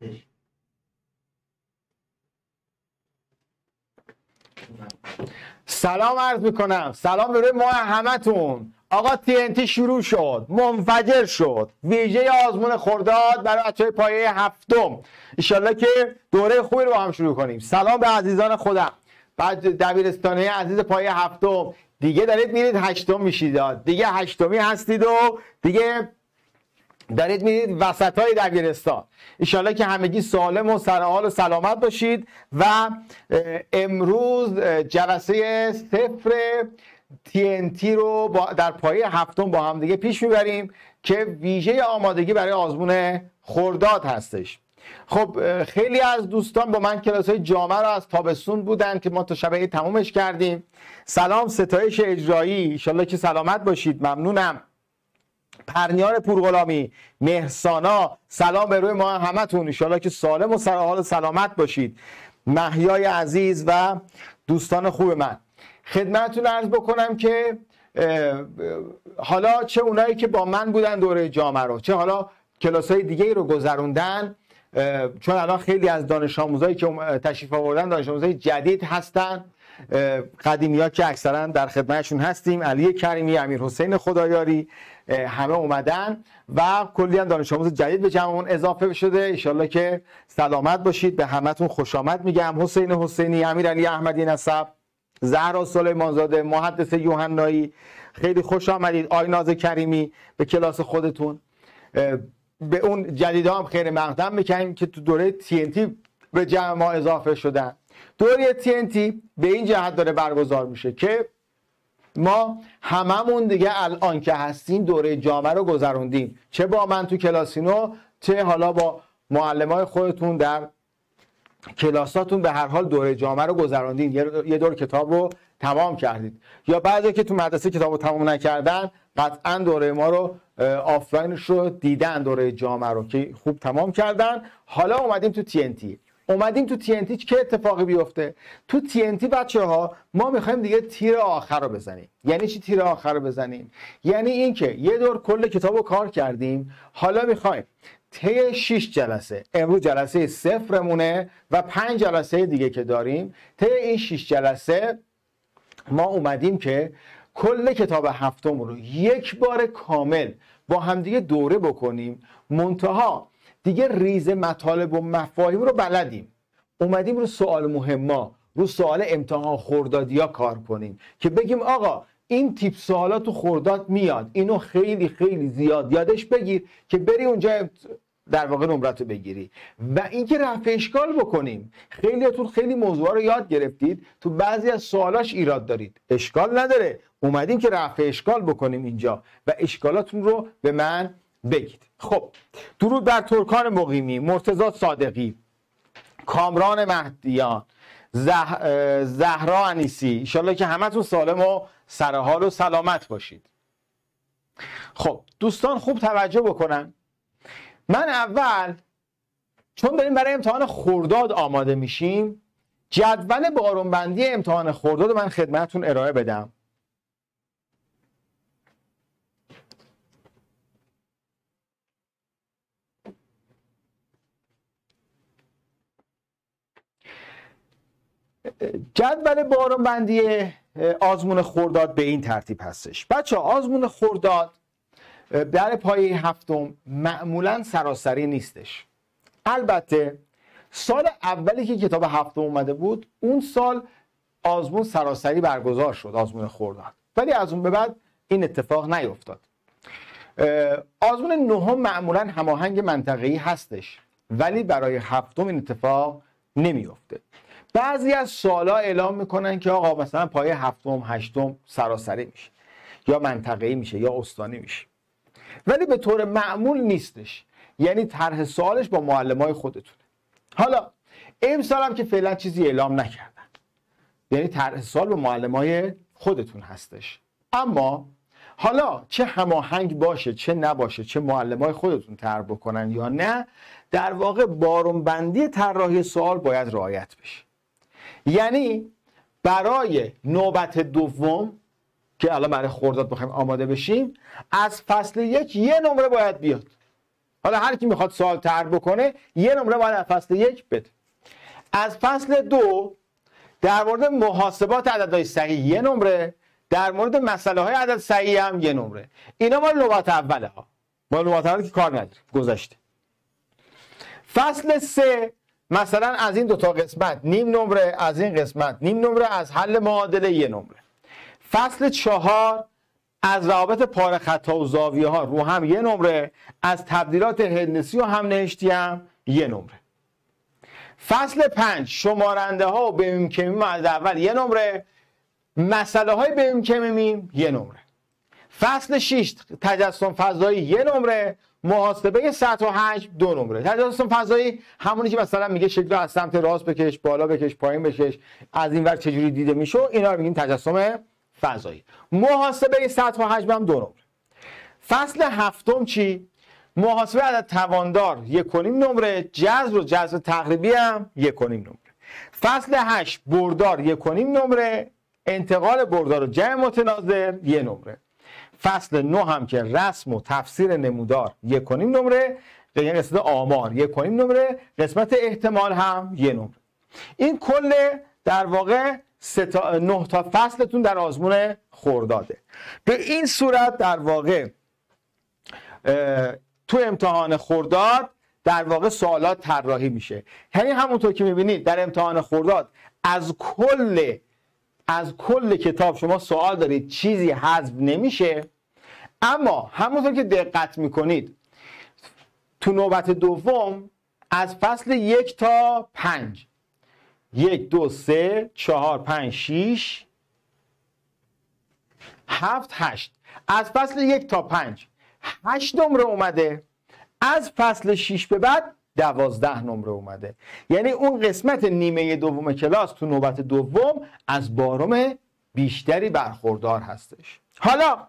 سلام عرض میکنم، سلام به روی ما همتون. آقا TNT شروع شد، منفجر شد. ویژه آزمون خرداد برای بچهای پایه هفتم. انشالله که دوره خوبی رو با هم شروع کنیم. سلام به عزیزان خودم، بعد دبیرستانی عزیز پایه هفتم. دیگه دارید میرید هشتم میشید، دیگه هشتمی هستید و دیگه دارید میرید وسط های دبیرستان. انشالله که همگی سالم و سرحال و سلامت باشید. و امروز جلسه صفر TNT رو در پایه هفتم با هم دیگه پیش میبریم که ویژه آمادگی برای آزمون خرداد هستش. خب خیلی از دوستان با من کلاس های جامعه رو از تابستون بودن که ما تا شب تمومش کردیم. سلام ستایش اجرایی، انشالله که سلامت باشید، ممنونم. پرنیار پورغلامی، مهرسانا، سلام به روی ما همتون، انشالله که سالم و سرحال و سلامت باشید. مهیای عزیز و دوستان خوب من، خدمتتون عرض بکنم که حالا چه اونایی که با من بودن دوره جامعه رو، چه حالا کلاس‌های دیگه رو گذروندن، چون الان خیلی از دانش آموزایی که تشریف آوردن دانش آموزای جدید هستن. قدیمی‌ها که اکثرا در خدمتشون هستیم، علی کریمی، امیر حسین خدایاری، همه اومدن و کلی هم دانش آموز جدید به جمعمون اضافه شده. انشالله که سلامت باشید، به همتون خوش آمد میگم. حسین حسینی، امیر علی احمدی نسب، زهرا سلیمانزاده، محدث یوحنایی، خیلی خوش آمدید. آیناز کریمی به کلاس خودتون. به اون جدیدا هم خیر مقدم میکنیم که تو دوره TNT به جمع ما اضافه شدن. دوره TNT به این جهت داره برگزار میشه که ما هممون دیگه الان که هستیم دوره جامعه رو گذروندیم، چه با من تو کلاسینو، چه حالا با معلمای خودتون در کلاساتون، به هر حال دوره جامعه رو گذروندین، یه دور کتاب رو تمام کردید. یا بعضی که تو مدرسه کتاب رو تمام نکردن قطعا دوره ما رو آفلاینش رو دیدن، دوره جامعه رو که خوب تمام کردن. حالا اومدیم تو TNT. چه اتفاقی بیفته؟ تو TNT بچه ها ما میخوایم دیگه تیر آخر رو بزنیم. یعنی چی تیر آخر رو بزنیم؟ یعنی اینکه یه دور کل کتاب رو کار کردیم، حالا میخوایم طی 6 جلسه، امروز جلسه صفرمونه و 5 جلسه دیگه که داریم، طی این 6 جلسه ما اومدیم که کل کتاب هفتم رو یک بار کامل با همدیگه دوره بکنیم. منتها دیگه ریز مطالب و مفاهیم رو بلدیم، اومدیم رو سوال مهمه، رو سوال امتحان خردادیا کار کنیم که بگیم آقا این تیپ سوالات تو خرداد میاد، اینو خیلی خیلی زیاد یادش بگیر که بری اونجا در واقع نمرتو بگیری. و اینکه رفع اشکال بکنیم. خیلیاتون خیلی موضوعا رو یاد گرفتید، تو بعضی از سوالاش ایراد دارید، اشکال نداره، اومدیم که رفع اشکال بکنیم اینجا و اشکالاتون رو به من بگید. خب درود بر ترکان مقیمی، مرتضی صادقی، کامران مهدیان، زهرا انیسی، انشالله که همتون سالم و سرحال و سلامت باشید. خب دوستان خوب توجه بکنن. من اول چون داریم برای امتحان خرداد آماده میشیم، جدول بارونبندی امتحان خرداد رو من خدمتتون ارائه بدم. جدول بارونبندی آزمون خرداد به این ترتیب هستش. بچه آزمون خرداد در پایه هفتم معمولا سراسری نیستش. البته سال اولی که کتاب هفتم اومده بود اون سال آزمون سراسری برگزار شد، آزمون خرداد، ولی از اون به بعد این اتفاق نیفتاد. آزمون نهم معمولا هماهنگ منطقه‌ای هستش، ولی برای هفتم این اتفاق نمیفته. بعضی از سالا اعلام میکنن که آقا مثلا پایه هفتم هشتم سراسری میشه یا منطقه‌ای میشه یا استانی میشه، ولی به طور معمول نیستش. یعنی طرح سوالش با معلمای خودتونه. حالا امسال هم که فعلا چیزی اعلام نکردن، یعنی طرح سوال با معلمای خودتون هستش. اما حالا چه هماهنگ باشه چه نباشه، چه معلمای خودتون طرح بکنن یا نه، در واقع بارونبندی طراحی سوال باید رعایت بشه. یعنی برای نوبت دوم که الان برای خرداد بخوایم آماده بشیم، از فصل یک یه نمره باید بیاد. حالا هر کی میخواد سوال طرح بکنه یه نمره باید از فصل 1 بده. از فصل 2 در مورد محاسبات عددهای صحیح یه نمره، در مورد مسئله های عدد صحیح هم یه نمره. اینا مال نوبت اوله ها، مال نوبت اوله که کار نداره، گذشته. فصل 3 مثلا از این دوتا قسمت نیم نمره، از این قسمت نیم نمره، از حل معادله یه نمره. فصل 4 از روابط پاره خطا و زاویه ها رو هم یه نمره، از تبدیلات هندسی و هم نهشتی هم یه نمره. فصل 5 شمارنده ها و بمیم کمیم از اول یه نمره، مسئله های بمیم کمیم یه نمره. فصل 6 تجسم فضایی یه نمره، محاسبه سطح و حجم 2 نمره. تجسم فضایی همونی که مثلا میگه شکل از سمت راست بکش، بالا بکش، پایین بکش، از این ور چجوری دیده میشه، اینا رو میگیم تجسم فضایی. محاسبه سطح و حجم هم 2 نمره. فصل 7 چی؟ محاسبه عدد تواندار 1.5 نمره، جذر و جذر تقریبی هم 1.5 نمره. فصل 8 بردار 1.5 نمره، انتقال بردار و جمع متناظر 1 نمره. فصل 9 هم که رسم و تفسیر نمودار 1.5 نمره، یعنی قسمت آمار 1.5 نمره، قسمت احتمال هم 1 نمره. این کل در واقع 9 تا فصلتون در آزمون خرداده. به این صورت در واقع تو امتحان خرداد در واقع سوالات طراحی میشه. یعنی همونطور که میبینید در امتحان خرداد از کل کتاب شما سوال دارید، چیزی حذف نمیشه، اما همونطور که دقت میکنید تو نوبت دوم از فصل 1 تا 5 1 2 3 4 5 6 7 8 از فصل 1 تا 5 8 نمره اومده، از فصل 6 به بعد 12 نمره اومده. یعنی اون قسمت نیمه دوم کلاس تو نوبت دوم از بارم بیشتری برخوردار هستش. حالا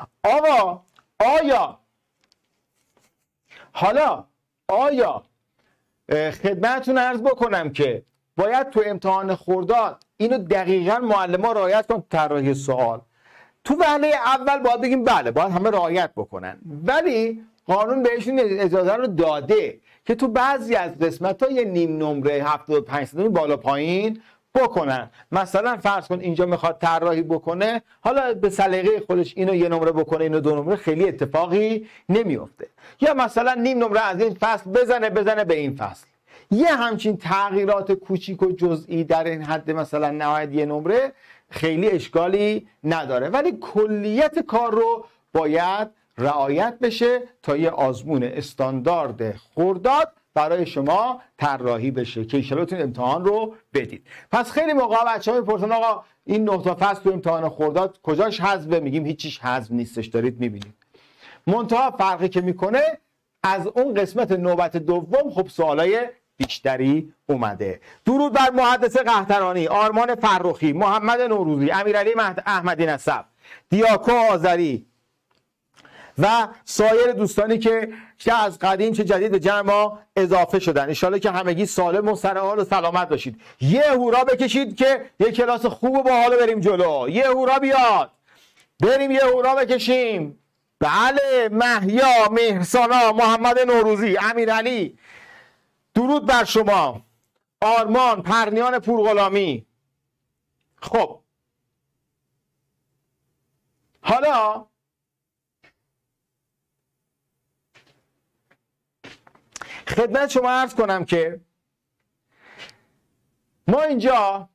آیا خدمتتون عرض بکنم که باید تو امتحان خرداد اینو دقیقاً معلم‌ها رعایت کنن تو طراحی سوال. تو وهله اول باید بگیم بله باید همه رعایت بکنن، ولی قانون بهشون اجازه رو داده که تو بعضی از قسمت‌ها یه نیم نمره 75 درصد بالا پایین بکنن. مثلا فرض کن اینجا میخواد طراحی بکنه، حالا به سلیقه خودش اینو یه نمره بکنه، اینو 2 نمره، خیلی اتفاقی نمیفته. یا مثلا نیم نمره از این فصل بزنه به این فصل. یه همچین تغییرات کوچیک و جزئی در این حد مثلا نهایت یه نمره خیلی اشکالی نداره، ولی کلیت کار رو باید رعایت بشه تا یه آزمون استاندارد خرداد برای شما طراحی بشه که ان بتونید امتحان رو بدید. پس خیلی موقع بچه‌ها میپرسن آقا این 9 تا فصل تو امتحان خرداد کجاش حذفه؟ میگیم هیچیش حذف نیستش، دارید میبینید. منتها فرقی که میکنه از اون قسمت نوبت دوم خب سوالای بیشتری اومده. درود بر محدث قحطرانی، آرمان فرخی، محمد نوروزی، امیرعلی احمدی نسب، دیاکو آذری و سایر دوستانی که چه از قدیم چه جدید به جمع ما اضافه شدن. ان که همگی سالم و سر حال و سلامت باشید. یه هورا بکشید که یه کلاس خوب و باحال بریم جلو. یه هورا بیاد، بریم یه هورا بکشیم. بله، محیا، مهرسانا، محمد نوروزی، امیرعلی، درود بر شما، آرمان، پرنیان پورغلامی. خب حالا خدمت شما عرض کنم که ما اینجا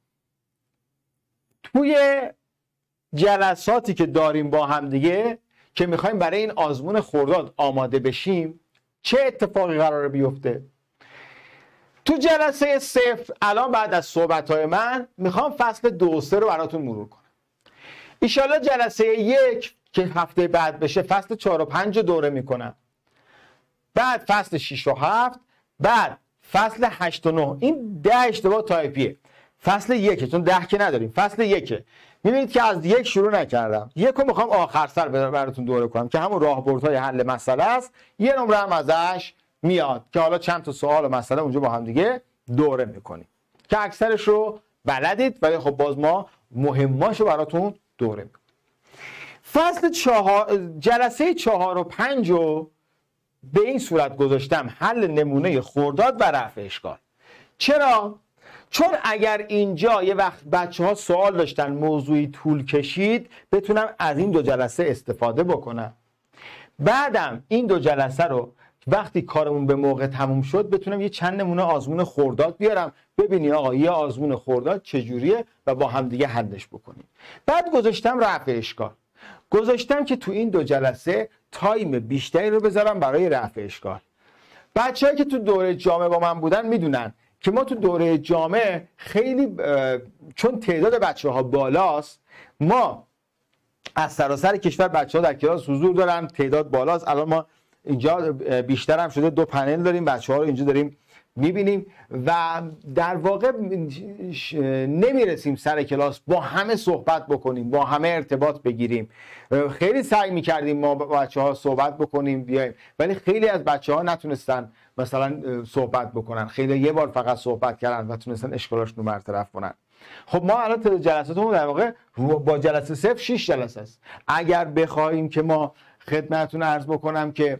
توی جلساتی که داریم با هم دیگه که میخوایم برای این آزمون خرداد آماده بشیم چه اتفاقی قراره بیفته؟ تو جلسه 0 الان بعد از صحبت‌های من میخوام فصل 2 و 3 رو براتون مرور کنم. ایشالا جلسه 1 که هفته بعد بشه فصل 4 و 5 دوره میکنم، بعد فصل 6 و 7، بعد فصل 8 و 9. این 10 اشتباه تایپیه. فصل 1 چون 10 که نداریم، فصل 1 میبینید که از 1 شروع نکردم، 1 رو میخوام آخر سر براتون دوره کنم که همون راهبردهای حل مسئله است. یه نمره هم ازش میاد که حالا چند تا سوال و مسئله اونجا با هم دیگه دوره میکنیم که اکثرش رو بلدید، ولی خب باز ما مهماشو براتون دوره میکنیم. فصل 4 جلسه 4 و 5 رو به این صورت گذاشتم حل نمونه خرداد و رفع اشکال. چرا؟ چون اگر اینجا یه وقت بچه ها سوال داشتن موضوعی طول کشید بتونم از این 2 جلسه استفاده بکنم، بعدم این 2 جلسه رو وقتی کارمون به موقع تموم شد بتونم یه چند نمونه آزمون خرداد بیارم ببینی آقا یه آزمون خرداد چجوریه و با هم دیگه حلش بکنیم. بعد گذاشتم رفع اشکال، گذاشتم که تو این 2 جلسه تایم بیشتری رو بذارم برای رفع اشکال. بچه‌هایی که تو دوره جامعه با من بودن میدونن که ما تو دوره جامعه خیلی چون تعداد بچه‌ها بالاست، ما از سراسر کشور بچه‌ها در کلاس حضور دارن، تعداد بالاست. الان ما اینجا بیشتر هم شده 2 پنل داریم، بچه‌ها رو اینجا داریم میبینیم و در واقع نمیرسیم سر کلاس با همه صحبت بکنیم، با همه ارتباط بگیریم. خیلی سعی میکردیم ما با بچه‌ها صحبت بکنیم بیایم، ولی خیلی از بچه‌ها نتونستن مثلا صحبت بکنن، خیلی یه بار فقط صحبت کردن و تونستن اشکالاشون رو برطرف کنن. خب ما الان جلساتمون در واقع با جلسه 0 6 جلسه است. اگر بخوایم که ما خدمتتون عرض بکنم که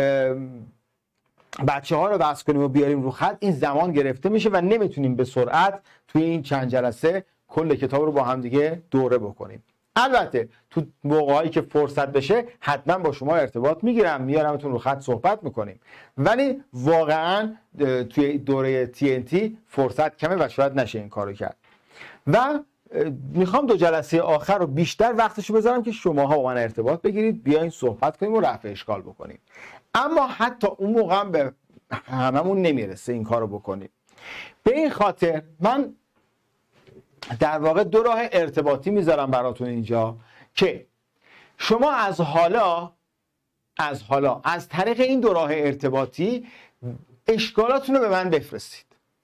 بچه ها رو بس کنیم و بیاریم رو خط، این زمان گرفته میشه و نمیتونیم به سرعت توی این چند جلسه کل کتاب رو با هم دیگه دوره بکنیم. البته تو موقعی که فرصت بشه حتما با شما ارتباط میگیرم، میارمتون رو خط صحبت میکنیم، ولی واقعا توی دوره TNT فرصت کمه و شاید نشه این کارو کرد. و میخوام 2 جلسه آخر رو بیشتر وقتشو بذارم که شماها با من ارتباط بگیرید، بیاین صحبت کنیم و رفع اشکال بکنیم. اما حتی اون موقع هم به هممون نمیرسه این کارو بکنیم. به این خاطر من در واقع 2 راه ارتباطی میذارم براتون اینجا که شما از حالا از طریق این 2 راه ارتباطی اشکالاتون رو به من بفرستید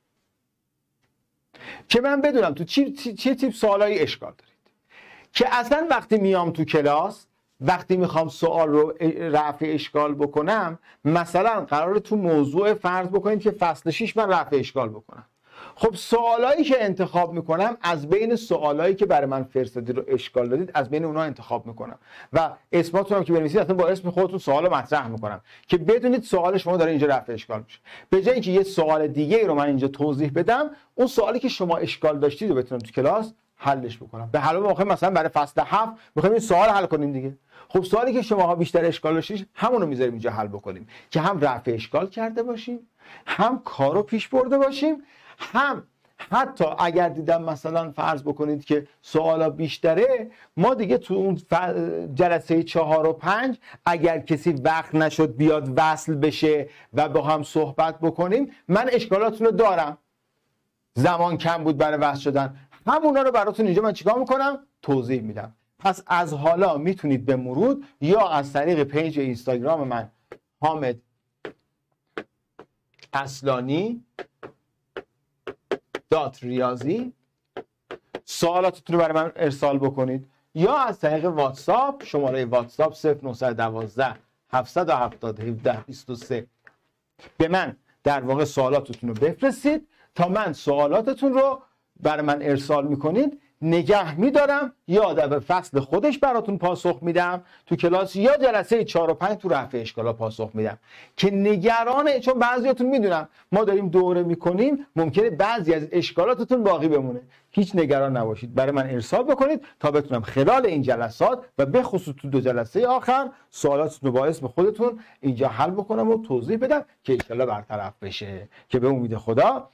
که من بدونم تو چه تیپ سوالایی اشکال دارید، که اصلا وقتی میام تو کلاس، وقتی میخوام سوال رو رفع اشکال بکنم، مثلا قراره تو موضوع فرض بکنید که فصل 6 من رفع اشکال بکنم. خب سوالایی که انتخاب میکنم از بین سوالایی که برای من فرستادید رو اشکال دادید، از بین اونها انتخاب میکنم و اسماتون هم که بنویسید اصلا با اسم خودتون سوال رو مطرح میکنم که بدونید سوال شما داره اینجا رفع اشکال میشه. به جای اینکه یه سوال دیگه رو من اینجا توضیح بدم، اون سوالی که شما اشکال داشتید رو بتونم تو کلاس حلش بکنم. به حال موقع مثلا برای فصل 7 میخوایم این سوال حل کنیم دیگه، خب سوالی که شماها بیشتر اشکال داشتید همون رو میذاریم اینجا حل بکنیم که هم رفع اشکال کرده باشیم، هم کارو پیش برده باشیم، هم حتی اگر دیدم مثلا فرض بکنید که سوالا بیشتره، ما دیگه تو اون جلسه 4 و 5 اگر کسی وقت نشد بیاد وصل بشه و با هم صحبت بکنیم، من اشکالاتون رو دارم، زمان کم بود برای وصل شدن، همونا رو براتون اینجا من چیکار میکنم؟ توضیح میدم. پس از حالا میتونید به مرور یا از طریق پیج اینستاگرام من حامد اصلانی ریاضی سوالاتتون رو برای من ارسال بکنید، یا از طریق واتساپ، شماره واتساپ 0912 770 17 23 به من در واقع سوالاتتون رو بفرستید تا من سوالاتتون رو برای من ارسال میکنید، نگه میدارم، یا در فصل خودش براتون پاسخ میدم تو کلاس، یا جلسه 4 و 5 تو رفع اشکالا پاسخ میدم که نگرانه. چون بعضیاتون میدونم ما داریم دوره میکنیم، ممکنه بعضی از اشکالاتتون باقی بمونه، هیچ نگران نباشید، برای من ارسال بکنید تا بتونم خلال این جلسات و به خصوص تو 2 جلسه آخر سوالاتتون رو با اسم خودتون اینجا حل بکنم و توضیح بدم که ان شاءالله برطرف بشه، که به امید خدا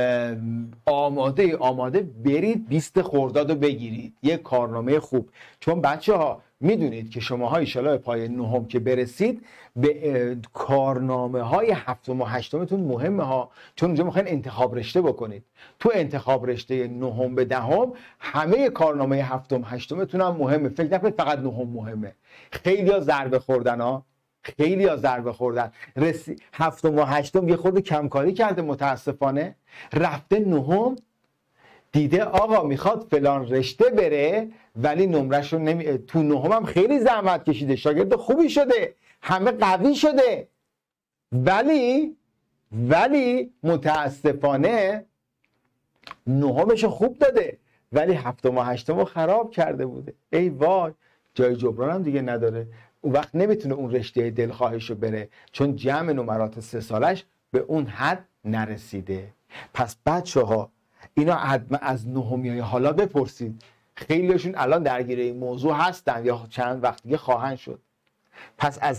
آماده برید 20 خرداد رو بگیرید، یه کارنامه خوب. چون بچه ها میدونید که شماها ان شاءالله پای 9 که برسید به کارنامه های 7 و 8 مهمه ها، چون اونجا میخواین انتخاب رشته بکنید. تو انتخاب رشته 9 به 10 همه کارنامه 7 و 8 هم مهمه، فکر نکنید فقط 9 مهمه. خیلی‌ها ضربه خوردن ها، خیلی ها ضربه خوردن. 7 و 8 یه خورده کمکاری کرده متاسفانه، رفته 9 دیده آقا میخواد فلان رشته بره ولی نمرش رو تو 9 هم خیلی زحمت کشیده، شاگرد خوبی شده، همه قوی شده، ولی متاسفانه 9 خوب داده ولی 7 و 8 خراب کرده بوده. ای وای، جای جبران هم دیگه نداره. اون وقت نمیتونه اون رشته دلخواهش رو بره، چون جمع نمرات 3 سالش به اون حد نرسیده. پس بچه‌ها اینا از نهمیای حالا بپرسید، خیلیشون الان درگیر این موضوع هستن یا چند وقت دیگه خواهند شد. پس از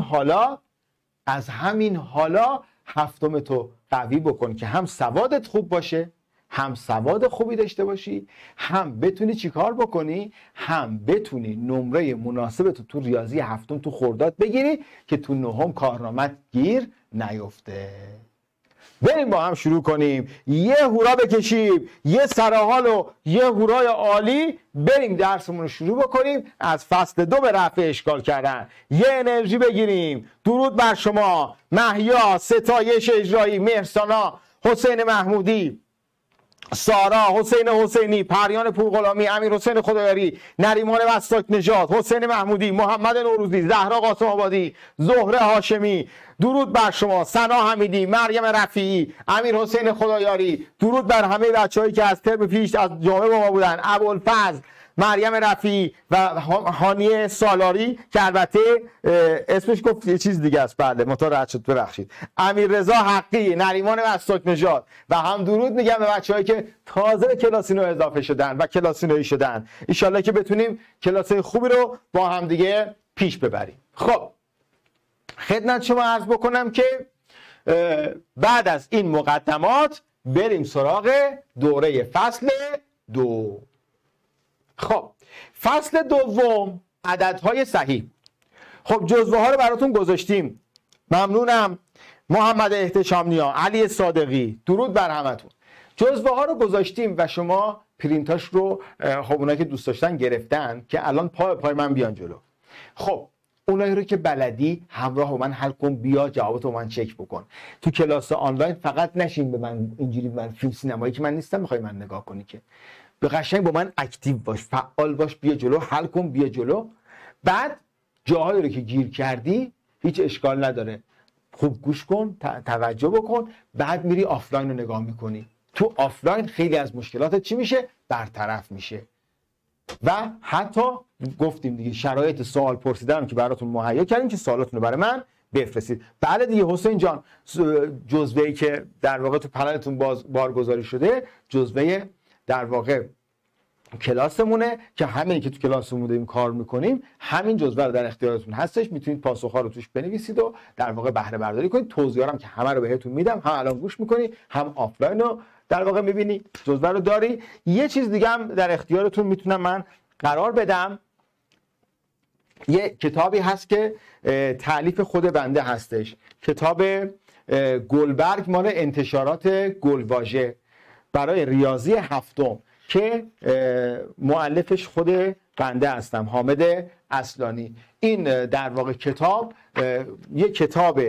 همین حالا هفتم تو قوی بکن که هم سوادت خوب باشه، هم سواد خوبی داشته باشی، هم بتونی چیکار بکنی، هم بتونی نمره مناسب تو ریاضی هفتم تو خرداد بگیری که تو نهم کارنامت گیر نیفته. بریم با هم شروع کنیم، یه هورا بکشیم، یه سرحال و یه هورای عالی، بریم درسمون رو شروع بکنیم از فصل 2 به رفع اشکال کردن. یه انرژی بگیریم. درود بر شما. محیا، ستایش اجرایی، مهرسانا، حسین محمودی، سارا، حسین حسینی، پریان پورغلامی، امیر حسین خدایاری، نریمان وستاک نژاد، حسین محمودی، محمد نوروزی، زهرا قاسم آبادی، زهره هاشمی، درود بر شما. سنا حمیدی، مریم رفیعی، امیر حسین خدایاری، درود بر همه بچه‌هایی که از ترم پیش از جامعه با ما بودن، ابوالفضل، مریم رفیعی و هانیه سالاری که البته اسمش گفت یه چیز دیگه است، بله متوجه شد، ببخشید. امیر رضا حقی، نریمان وستاک نژاد و هم درود میگم به بچه‌هایی که تازه به کلاسینو اضافه شدن و کلاسینویی شدن. ان شاءالله که بتونیم کلاسای خوبی رو با هم دیگه پیش ببریم. خب خدمت شما عرض بکنم که بعد از این مقدمات بریم سراغ دوره فصل 2. خب فصل دوم عددهای صحیح. خب جزوه ها رو براتون گذاشتیم. ممنونم محمد احتشامنیا، علی صادقی، درود بر همتون. جزوه ها رو گذاشتیم و شما پرینتاش رو خب اونایی که دوست داشتن گرفتن که الان پای من بیان جلو. خب اونایی رو که بلدی همراه با من حل کن، بیا جوابتو من چک بکن. تو کلاس آنلاین فقط نشین به من اینجوری من فیلم سینمایی که من نیستم میخوای من نگاه کنی، که به قشنگ با من اکتیو باش، فعال باش، بیا جلو، حل کن، بیا جلو. بعد جاهایی رو که گیر کردی هیچ اشکال نداره، خوب گوش کن، توجه بکن، بعد میری آفلاین رو نگاه میکنی. تو آفلاین خیلی از مشکلات چی میشه؟ برطرف میشه. و حتی گفتیم دیگه شرایط سوال پرسیدن که براتون مهیا کردیم که سوالاتون رو برای من بفرستید. بله دیگه حسین جان، جزوه‌ای که در واقع تو پنلتون بارگذاری شده جزوه در واقع کلاسمونه که همین که تو کلاسمون داریم کار میکنیم، همین جزوه رو در اختیارتون هستش، میتونید پاسخ‌ها رو توش بنویسید و در واقع بهره برداری کنید. توضیحاتم که همه رو بهتون میدم، هم الان گوش میکنی، هم آفلاین رو در واقع میبینی، جزوه رو داری. یه چیز دیگه هم در اختیارتون میتونم من قرار بدم، یه کتابی هست که تألیف خود بنده هستش، کتاب گلبرگ مال انتشارات گلواژه برای ریاضی هفتم که مؤلفش خود بنده هستم، حامد اصلانی. این در واقع کتاب یک کتاب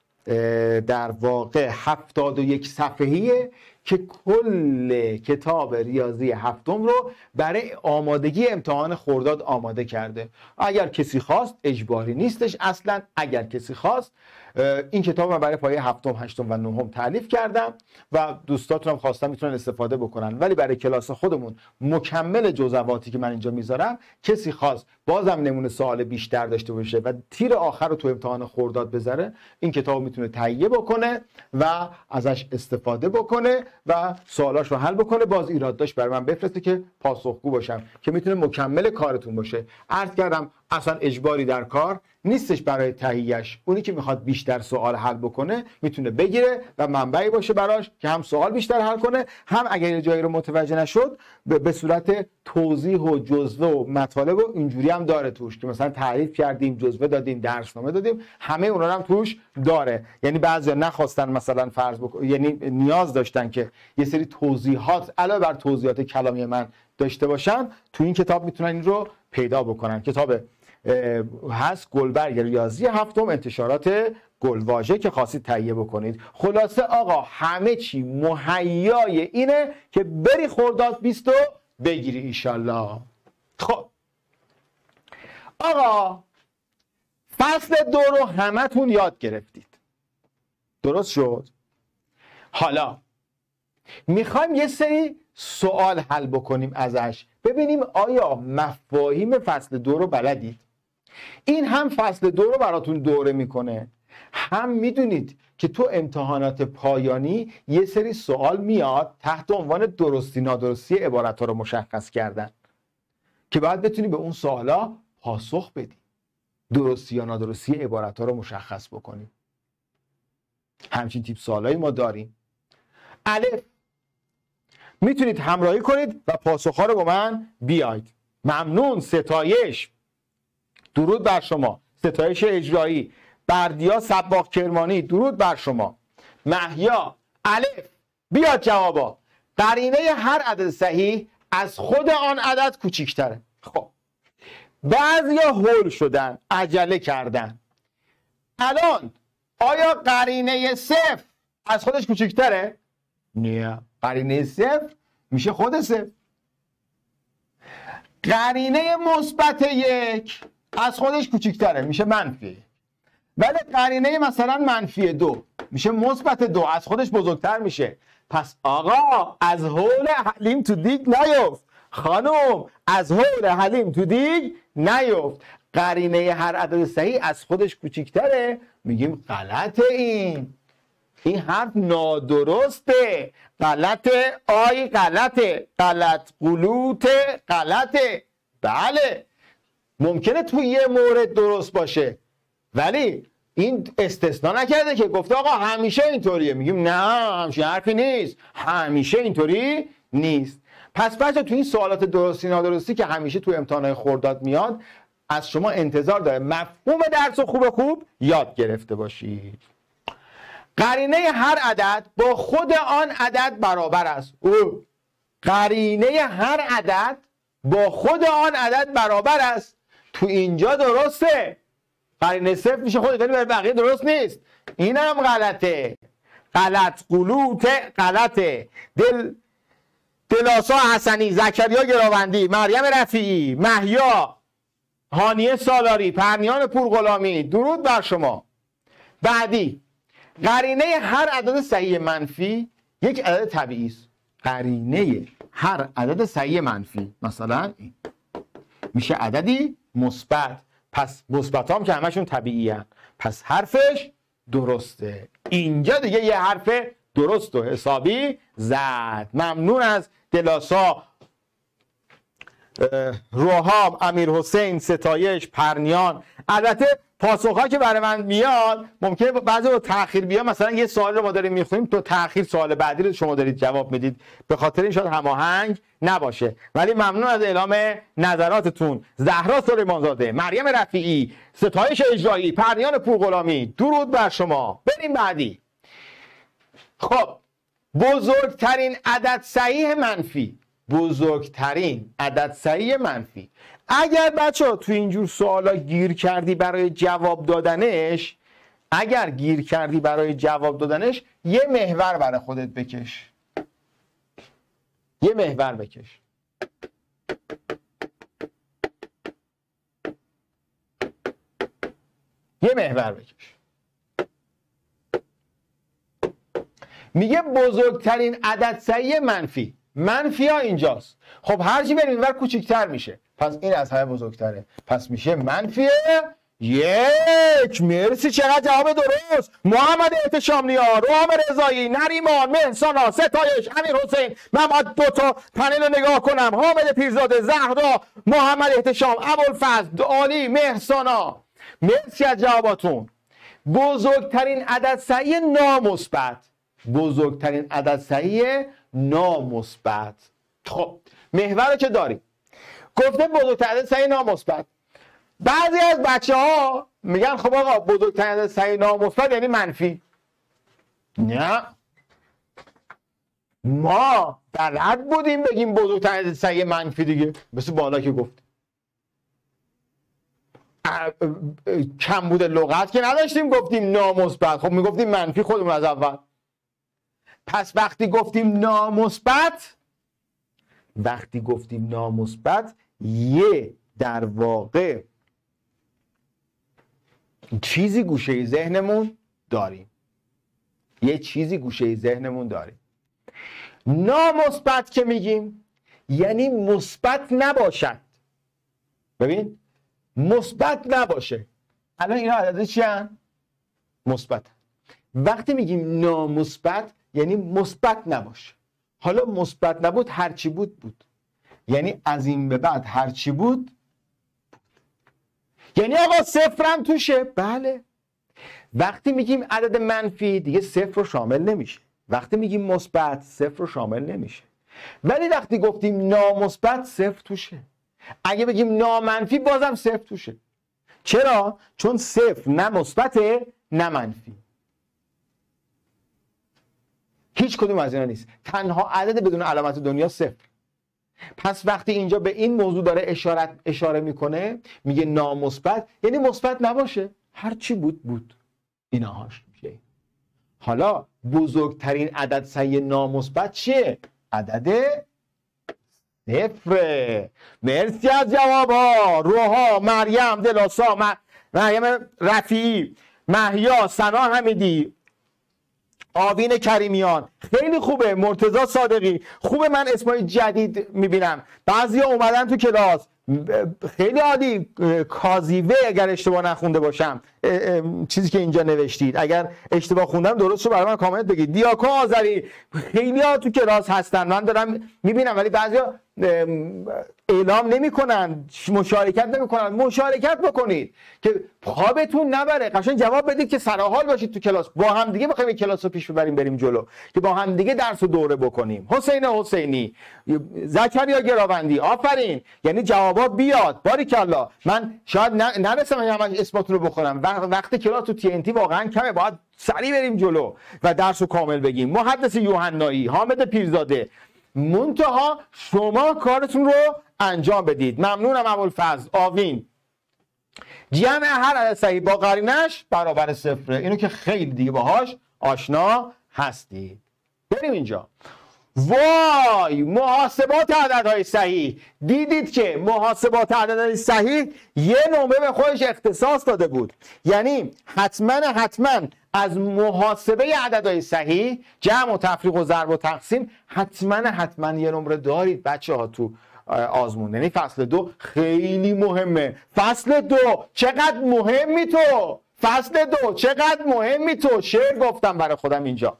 در واقع 71 صفحه‌ایه که کل کتاب ریاضی هفتم رو برای آمادگی امتحان خرداد آماده کرده. اگر کسی خواست، اجباری نیستش اصلا، اگر کسی خواست این کتاب رو برای پایه هفتم، هشتم و نهم تألیف کردم و دوستاتون هم خواستم میتونن استفاده بکنن. ولی برای کلاس خودمون مکمل جزواتی که من اینجا میذارم، کسی خواست بازم نمونه سوال بیشتر داشته باشه و تیر آخر رو تو امتحان خرداد بذاره، این کتاب میتونه تهیه بکنه و ازش استفاده بکنه و سوالاش رو حل بکنه. باز ایراد داشت برای من بفرسته که پاسخگو باشم، که میتونه مکمل کارتون باشه. عرض کردم اصلا اجباری در کار نیستش برای تهیهش. اونی که میخواد بیشتر سوال حل بکنه میتونه بگیره و منبعی باشه براش که هم سوال بیشتر حل کنه، هم اگر یه جایی رو متوجه نشد به صورت توضیح و جزوه و مطالب و اینجوری هم داره توش، که مثلا تعریف کردیم، جزوه دادیم، درسنامه دادیم، همه اونا رو هم توش داره. یعنی بعضیا نخواستن مثلا فرض یعنی نیاز داشتن که یه سری توضیحات علاوه بر توضیحات کلامی من داشته باشن، تو این کتاب میتونن این رو پیدا بکنن. کتاب هست گلبرگ ریاضی هفتم انتشارات گلواژه که خواستید تهیه بکنید. خلاصه آقا همه چی مهیای اینه که بری خرداد 20 بگیری ایشالله. خب آقا فصل 2 رو همتون یاد گرفتید، درست شد؟ حالا میخوایم یه سری سوال حل بکنیم ازش، ببینیم آیا مفاهیم فصل 2 رو بلدید. این هم فصل 2 رو براتون دوره میکنه، هم میدونید که تو امتحانات پایانی یه سری سوال میاد تحت عنوان درستی نادرستی عبارت ها رو مشخص کردن که باید بتونی به اون سوالا پاسخ بدی، درستی یا نادرستی عبارت ها رو مشخص بکنی. همچین تیپ سوالایی ما داریم. الف، میتونید همراهی کنید و پاسخ ها رو با من بیاید. ممنون، ستایش، درود بر شما، ستایش اجرایی، بردیا سباق کرمانی، درود بر شما. محیا، الف، بیاد جوابا. قرینه هر عدد صحیح از خود آن عدد کوچیک‌تره. خب بعضیا هول شدن، عجله کردن. الان آیا قرینه 0 از خودش کوچیک‌تره؟ نه، قرینه 0 میشه خود 0. قرینه مثبت 1 از خودش کوچیک‌تره، میشه منفی. ولی قرینه مثلا منفی 2 میشه مثبت 2، از خودش بزرگتر میشه. پس آقا از حول حلیم تو دیگ نیفت، خانم از حول حلیم تو دیگ نیفت. قرینه هر عدد صحیح از خودش کوچیکتره، میگیم غلطه. این حرف نادرسته، غلطه، آی غلطه، غلط قلوته، غلطه. بله ممکنه توی یه مورد درست باشه ولی این استثناء نکرده که گفته آقا همیشه اینطوریه. میگیم نه، همچین حرفی نیست، همیشه اینطوری نیست. پس بچه تو این سوالات درستی نادرستی که همیشه تو امتحانات خرداد میاد، از شما انتظار داره مفهوم درس رو خوب یاد گرفته باشید. قرینه هر عدد با خود آن عدد برابر است. قرینه هر عدد با خود آن عدد برابر است. تو اینجا درسته، قرینه 0 میشه خودش، ولی بقیه درست نیست. اینم غلطه، غلط قلوته، غلطه. دلاسا حسنی، زکریا گراوندی، مریم رفیعی، محیا، هانیه سالاری، پرنیان پورغلامی، درود بر شما. بعدی، قرینه هر عدد صحیح منفی یک عدد طبیعی است. قرینه هر عدد صحیح منفی مثلا این میشه عددی مثبت. پس مثبت هم که همشون طبیعی هست، پس حرفش درسته. اینجا دیگه یه حرف درست و حسابی زد. ممنون از دلاسا، روحام، امیر حسین، ستایش، پرنیان. البته پاسخ‌ها که برای من میاد ممکنه بعضی رو تأخیر بیاد. مثلا یه سوال رو ما داریم میخونیم تو تأخیر سوال بعدی رو شما دارید جواب میدید، به خاطر این شاید هماهنگ نباشه. ولی ممنون از اعلام نظراتتون. زهرا سلیمانزاده، مریم رفیعی، ستایش اجرایی، پرنیان پورغلامی، درود بر شما. بریم بعدی. خب بزرگترین عدد صحیح منفی، بزرگترین عدد صحیح منفی. اگر بچه ها تو اینجور سوالا گیر کردی برای جواب دادنش، یه محور برای خودت بکش. یه محور بکش. میگه بزرگترین عدد صحیح منفی. منفی ها اینجاست. خب هرچی بریم اینور کوچیکتر میشه، پس این از همه بزرگتره، پس میشه منفی 1. مرسی، چقدر جواب درست. محمد احتشامنیا، روحام رضایی، نریمان، مهسانا، ستایش، امیر حسین. من باید 2 تا پنل رو نگاه کنم. حامد پیرزاده، زهرا، محمد احتشام، ابوالفضل، عالی، مهسانا. مرسی از جواباتون. بزرگترین عدد صحیح نامثبت. بزرگترین عدد صحیح نامثبت. خب محور رو که داریم، گفته بزرگترین عدد صحیح نامثبت. بعضی از بچه ها میگن خب آقا بزرگترین عدد صحیح نامثبت یعنی منفی. نه، ما بلد بودیم بگیم بزرگترین عدد صحیح منفی دیگه، مثل بالا که گفت. کم بوده لغت که نداشتیم گفتیم نامثبت، خب میگفتیم منفی خودمون از اول. پس وقتی گفتیم نامثبت یه در واقع چیزی گوشه ذهنمون داریم. نامثبت که میگیم یعنی مثبت نباشد. ببین مثبت نباشه. الان اینا عدد چی هستن؟ مثبت. وقتی میگیم نامثبت یعنی مثبت نباشه. حالا مثبت نبود هرچی بود. یعنی از این به بعد هرچی بود. یعنی آقا صفرم توشه. بله. وقتی میگیم عدد منفی دیگه صفر رو شامل نمیشه. وقتی میگیم مثبت صفر رو شامل نمیشه. ولی وقتی گفتیم نامثبت صفر توشه. اگه بگیم نامنفی بازم صفر توشه. چرا؟ چون صفر نه مثبته نه منفی. هیچ کدوم از اینا نیست. تنها عدد بدون علامت دنیا صفر. پس وقتی اینجا به این موضوع داره اشاره میکنه میگه نامثبت یعنی مثبت نباشه. هر چی بود ایناهاش میشه. حالا بزرگترین عدد صحیح نامثبت چیه؟ عدد صفره. مرسی از جوابا. روها، مریم، دلاسا، مریم رفیعی، محیا، سنا حمیدی، آوین کریمیان. خیلی خوبه. مرتضی صادقی. خوبه من اسمای جدید میبینم. بعضیا اومدن تو کلاس. خیلی عالی. کازیوه اگر اشتباه نخونده باشم چیزی که اینجا نوشتید، اگر اشتباه خوندم درست رو برای من کامنت بگید. دیاکو آذری. خیلی ها تو کلاس هستن من دارم میبینم ولی بعضیا اعلام نمیکنن، مشارکت نمیکنن. مشارکت بکنید که خوابتون نبره. قشنگ جواب بدید که سرحال باشید تو کلاس. با هم دیگه بخوایم کلاس رو پیش ببریم بریم جلو که با هم دیگه درس و دوره بکنیم. حسین حسینی، زکریا گراوندی، آفرین. یعنی جوابات بیاد. باریکالله. من شاید نرسم همش اسماتون رو بخورم. وقت کلاس تو TNT واقعا کمه. باید سریع بریم جلو و درس رو کامل بگیم. محدث یوحنایی، حامد پیرزاده، منتها شما کارتون رو انجام بدید. ممنونم. ابوالفضل، آوین. جمع هر عدد صحیح با قرینش برابر صفره. اینو که خیلی دیگه باهاش آشنا هستید. بریم اینجا. وای، محاسبات عددهای صحیح. دیدید که محاسبات عددهای صحیح یه نمره به خودش اختصاص داده بود. یعنی حتما از محاسبه عددهای صحیح، جمع و تفریق و ضرب و تقسیم، حتما یه نمره دارید بچه ها تو آزمون. یعنی فصل 2 خیلی مهمه. فصل 2 چقدر مهمی تو. فصل 2 چقدر مهمی تو. شعر گفتم برای خودم اینجا.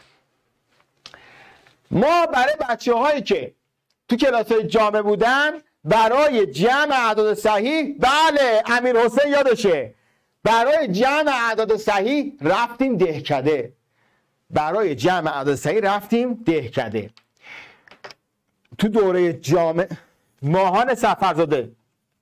ما برای بچه هایی که تو کلاس های جامعه بودن برای جمع اعداد صحیح، بله امیر حسین یادشه، برای جمع اعداد صحیح رفتیم دهکده. برای جمع اعداد صحیح رفتیم دهکده. تو دوره جامعه ماهان سفرزاده،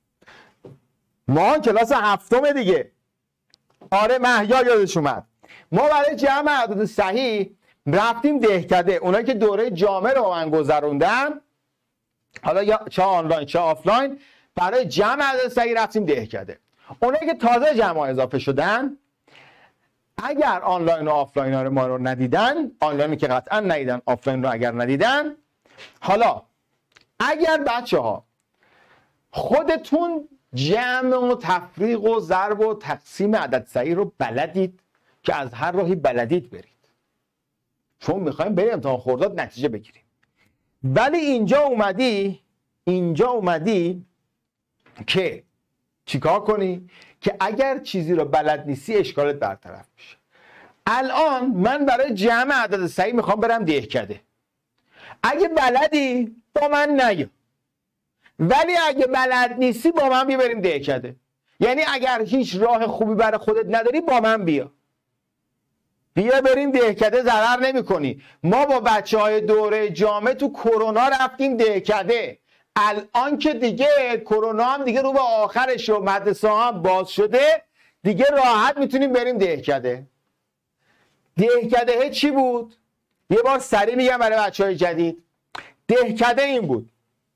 ماهان کلاس 7 دیگه. آره محیا یادش اومد. ما برای جمع اعداد صحیح رفتیم دهکده. اونایی که دوره جامعه رو من گذروندن، حالا یا چه آنلاین چه آفلاین، برای جمع اعداد صحیح رفتیم دهکده. اونایی که تازه جمع اضافه شدن، اگر آنلاین و آفلاین ها رو ما رو ندیدن، آنلاین که قطعا ندیدن، آفلاین رو اگر ندیدن، حالا اگر بچه ها خودتون جمع و تفریق و ضرب و تقسیم عدد صحیح رو بلدید که از هر راهی بلدید برید، چون میخوایم بریم امتحان خرداد نتیجه بگیریم. ولی اینجا اومدی که چیکار کنی؟ که اگر چیزی رو بلد نیستی اشکالت برطرف میشه. الان من برای جمع عدد صحیح میخوام برم دهکده. اگه بلدی با من نیا، ولی اگه بلد نیستی با من بیا بریم دهکده. یعنی اگر هیچ راه خوبی برای خودت نداری با من بیا بریم دهکده، ضرر نمی کنی. ما با بچه های دوره جامعه تو کرونا رفتیم دهکده. الان که دیگه کرونا هم دیگه رو به آخرش و مدرسه هم باز شده، دیگه راحت میتونیم بریم دهکده. دهکده چی بود؟ یه بار سریع میگم برای بچه های جدید. دهکده این بود.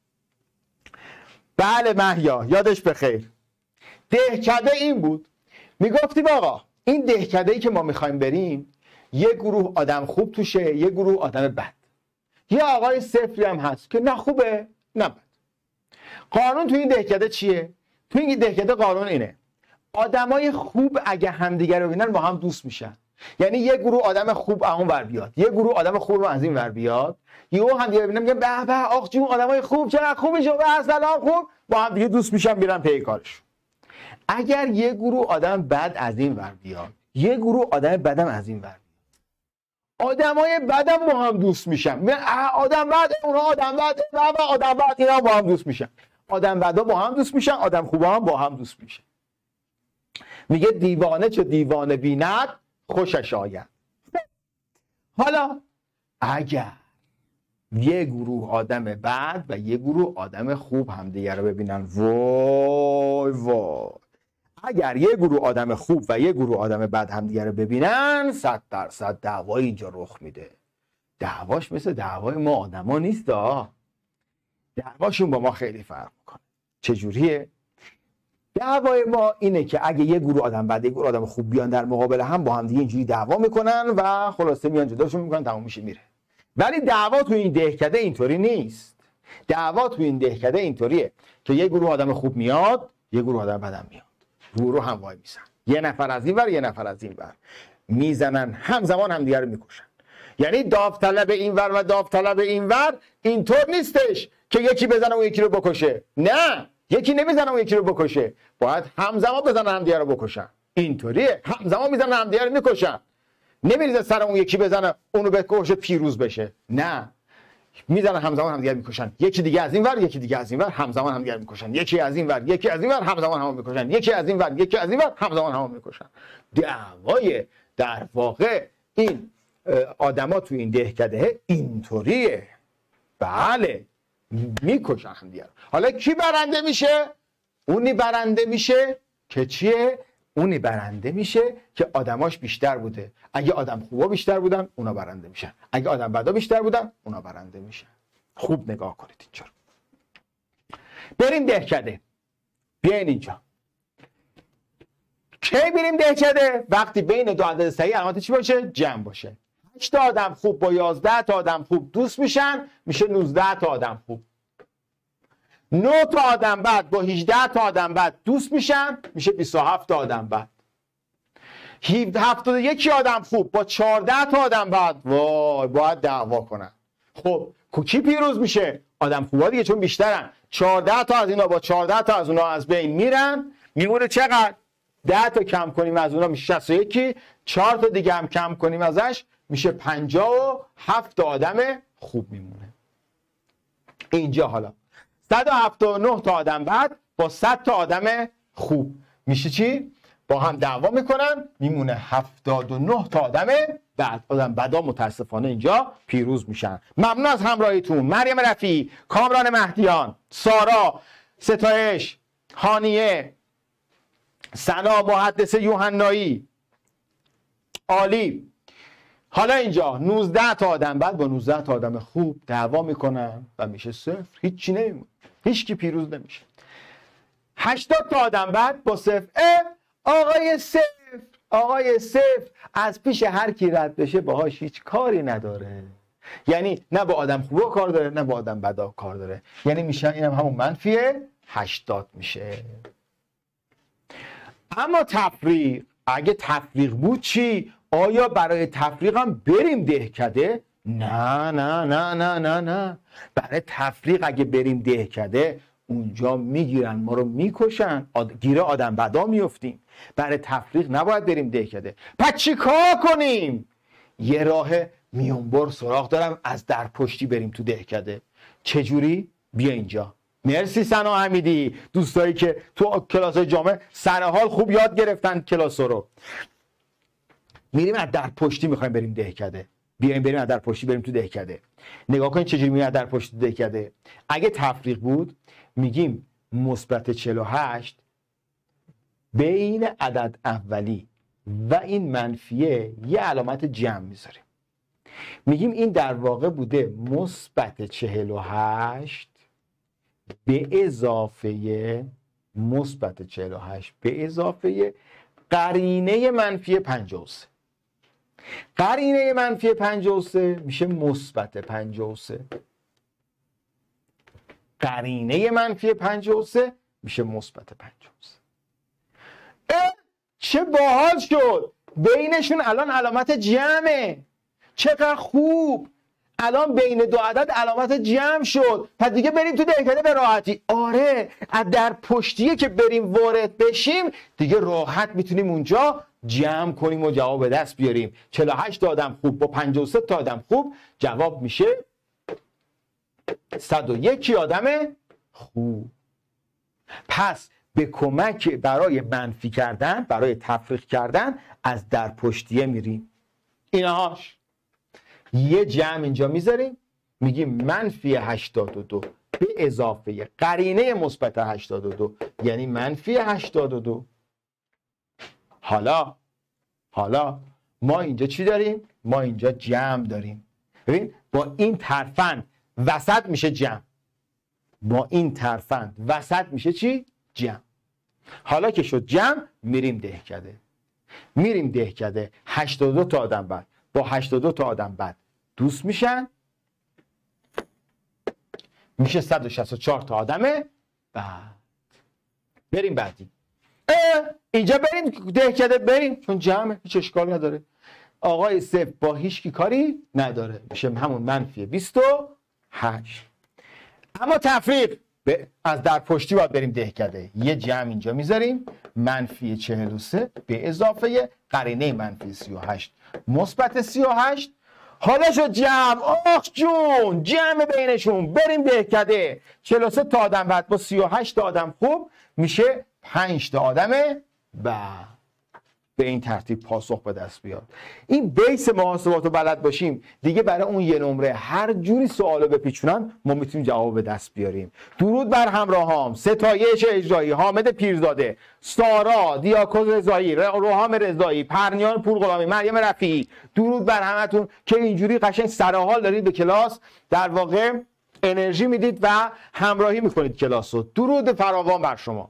بله محیا یادش بخیر. دهکده این بود، میگفتیم آقا این دهکده‌ای که ما میخوایم بریم، یه گروه آدم خوب توشه، یه گروه آدم بد. یه آقای صفری هم هست که نه خوبه نه بد. قانون تو این دهکده چیه؟ تو این دهکده قانون اینه: آدمای خوب اگه همدیگه رو ببینن با هم دوست میشن. یعنی یه گروه آدم خوب اون ور بیاد، یه گروه آدم خوب از این ور بیاد، یهو هم دیگه ببینن میگن به به آخ جون آدمای خوب چقدر خوب میشه، به سلام خوب، با هم دیگه دوست میشن میرن پی کارشون. اگر یه گروه آدم بد از این ور بیاد، یه گروه آدم بدم از این ور، آدمای بدم با هم دوست میشن. آدم بد، اونها آدم بد، و آدم بد اینا با هم دوست میشن. آدم بدا با هم دوست میشن، آدم خوبا هم با هم دوست میشن. میگه دیوانه چه دیوانه بیند خوشش آید. حالا اگر یه گروه آدم بد و یه گروه آدم خوب همدیگه رو ببینن، وای وای، اگر یه گروه آدم خوب و یه گروه آدم بد همدیگه رو ببینن 100% دعوا اینجا رخ میده. دعواش مثل دعوای ما آدما نیست، دعواشون با ما خیلی فرق میکنه. چجوریه؟ دعوای ما اینه که اگه یه گروه آدم بد یه گروه آدم خوب بیان در مقابل هم، با هم دیگه اینجوری دعوا میکنن و خلاصه میان جداشون میکنن، تموم میشه میره. ولی دعوا تو این دهکده اینطوری نیست. دعوا تو این دهکده اینطوریه که یه گروه آدم خوب میاد، یه گروه آدم بدم میاد، رو هم وای میسن، یه نفر از این ور یه نفر از این ور میزنن، همزمان همدیگه رو میکشن. یعنی داوطلب این ور و داوطلب این ور اینطور نیستش که یکی بزنه اون یکی رو بکشه. نه، یکی نمیزنه اون یکی رو بکشه، باید همزمان بزنن همدیگه رو بکشن. اینطوریه، همزمان میزنن همدیگه رو میکشن. نمیریزه سر اون یکی بزنه اونو بکشه پیروز بشه. نه، میزنن همزمان همدیگه میکشن. یکی دیگه از این ور، یکی دیگه از این ور، همزمان همدیگه میکشن. یکی از این ور، یکی از این ور، همزمان هم میکشن. یکی از این ور، یکی از این ور، همزمان هم میکشن. دعوای در واقع این آدما تو این دهکده اینطوریه. بله، میکشن همدیگه. حالا کی برنده میشه؟ اونی برنده میشه که چیه؟ اونی برنده میشه که آدماش بیشتر بوده. اگه آدم خوبا بیشتر بودن اونا برنده میشن، اگه آدم بدا بیشتر بودن اونا برنده میشن. خوب نگاه کنید اینجا. بریم دهکده. بیاین اینجا. کی بریم دهکده؟ وقتی بین دو عدد صحیح علامت چی باشه؟ جمع باشه. 8 تا آدم خوب با 11 تا آدم خوب دوست میشن، میشه 19 تا آدم خوب. 9 تا آدم بد با 18 تا آدم بد دوست میشن، میشه 27 تا آدم بد. 71 آدم خوب با 14 تا آدم بد، وای، باید دعوا کنن. خب کی پیروز میشه؟ آدم خوبا دیگه، چون بیشترن. 14 تا از اینا با 14 تا از اونا از بین میرن، میمونه چقدر؟ 10 تا کم کنیم از اونا میشه 61، 4 تا دیگه هم کم کنیم ازش میشه 57 تا آدم خوب میمونه. اینجا حالا 179 تا آدم بد با 100 تا آدم خوب میشه چی؟ با هم دعوا میکنن، میمونه 79 تا آدم بد. آدم بدا متاسفانه اینجا پیروز میشن. ممنون از همراهیتون. مریم رفیعی، کامران مهدیان، سارا، ستایش، هانیه، سنا، محدث یوحنایی، عالی. حالا اینجا 19 تا آدم بد با 19 تا آدم خوب دعوا میکنن و میشه 0. هیچی نمیمونه، هیچ کی پیروز نمیشه. 80 تا آدم بد با 0. آقای صفر از پیش هر کی رد بشه باهاش هیچ کاری نداره. یعنی نه با آدم خوبا کار داره نه با آدم بدا کار داره. یعنی میشن اینم همون منفی 80 میشه. اما تفریق، اگه تفریق بود چی؟ آیا برای تفریق هم بریم دهکده؟ نه نه نه نه نه نه. برای تفریق اگه بریم دهکده اونجا میگیرن ما رو میکشن، گیره آدم بدا میفتیم. برای تفریق نباید بریم دهکده. پس چی کار کنیم؟ یه راه میونبر سراغ دارم، از در پشتی بریم تو دهکده. چجوری؟ بیا اینجا. مرسی سنا حمیدی، دوستایی که تو کلاس جامعه سر حال خوب یاد گرفتن کلاس رو. میریم از در پشتی، میخوایم بریم دهکده. بیایم بریم از در پشتی بریم تو دهکده. نگاه کنید چجوری میریم از در پشتی دهکده. اگه تفریق بود میگیم مثبت 48 بین عدد اولی و این منفیه یه علامت جمع میذاریم. میگیم این در واقع بوده مثبت 48 به اضافه مثبت 48 به اضافه قرینه منفی 53. قرینه منفی 53 میشه مثبت 53. قرینه منفی 53 میشه مثبت 53. چه باحال شد، بینشون الان علامت جمعه. چقدر خوب. الان بین دو عدد علامت جمع شد، پس دیگه بریم تو دهکده به راحتی. آره، از در پشتیه که بریم وارد بشیم دیگه راحت میتونیم اونجا جمع کنیم و جواب به دست بیاریم. 48 تا آدم خوب با 53 تا آدم خوب جواب میشه 101 آدم خوب. پس به کمک برای منفی کردن، برای تفریق کردن از در پشتیه میریم. اینهاش یه جمع اینجا میذاریم، میگیم منفی 82 به اضافه قرینه مثبت 82 یعنی منفی 82. حالا ما اینجا چی داریم؟ ما اینجا جمع داریم. ببین با این ترفند وسط میشه جمع، با این ترفند وسط میشه چی؟ جمع. حالا که شد جمع میریم دهکده. 82 تا آدم بعد با 82 تا آدم بعد دوست میشن، میشه 164 تا آدم بعد. بریم بعدی. اینجا بریم دهکده، بریم چون جمعه، هیچ اشکال نداره. آقای صفر با هیچ کی کاری نداره، میشه همون منفی 28. اما تفریق از در پشتی باید بریم دهکده. یه جمع اینجا میذاریم، منفی 43 به اضافه قرینه منفی 38 مثبت 38. حالا شد جمع. آخ جون، جمع بینشون. بریم دهکده. 43 تا آدم بعد با 38 تا آدم خوب میشه 5 تا آدم بعد. به این ترتیب پاسخ به دست بیاد. این بیس محاسبات رو بلد باشیم دیگه، برای اون یه نمره هر جوری سوالو بپیچونن ما میتونیم جواب به دست بیاریم. درود بر همراهام، ستایش اجرایی، حامد پیرزاده، سارا، دیاکوز رضایی، روحام رضایی، پرنیان پورغلامی، مریم رفیعی. درود بر همتون که اینجوری قشنگ سرحال دارید به کلاس، در واقع انرژی میدید و همراهی میکنید کلاس رو. درود فراوان بر شما.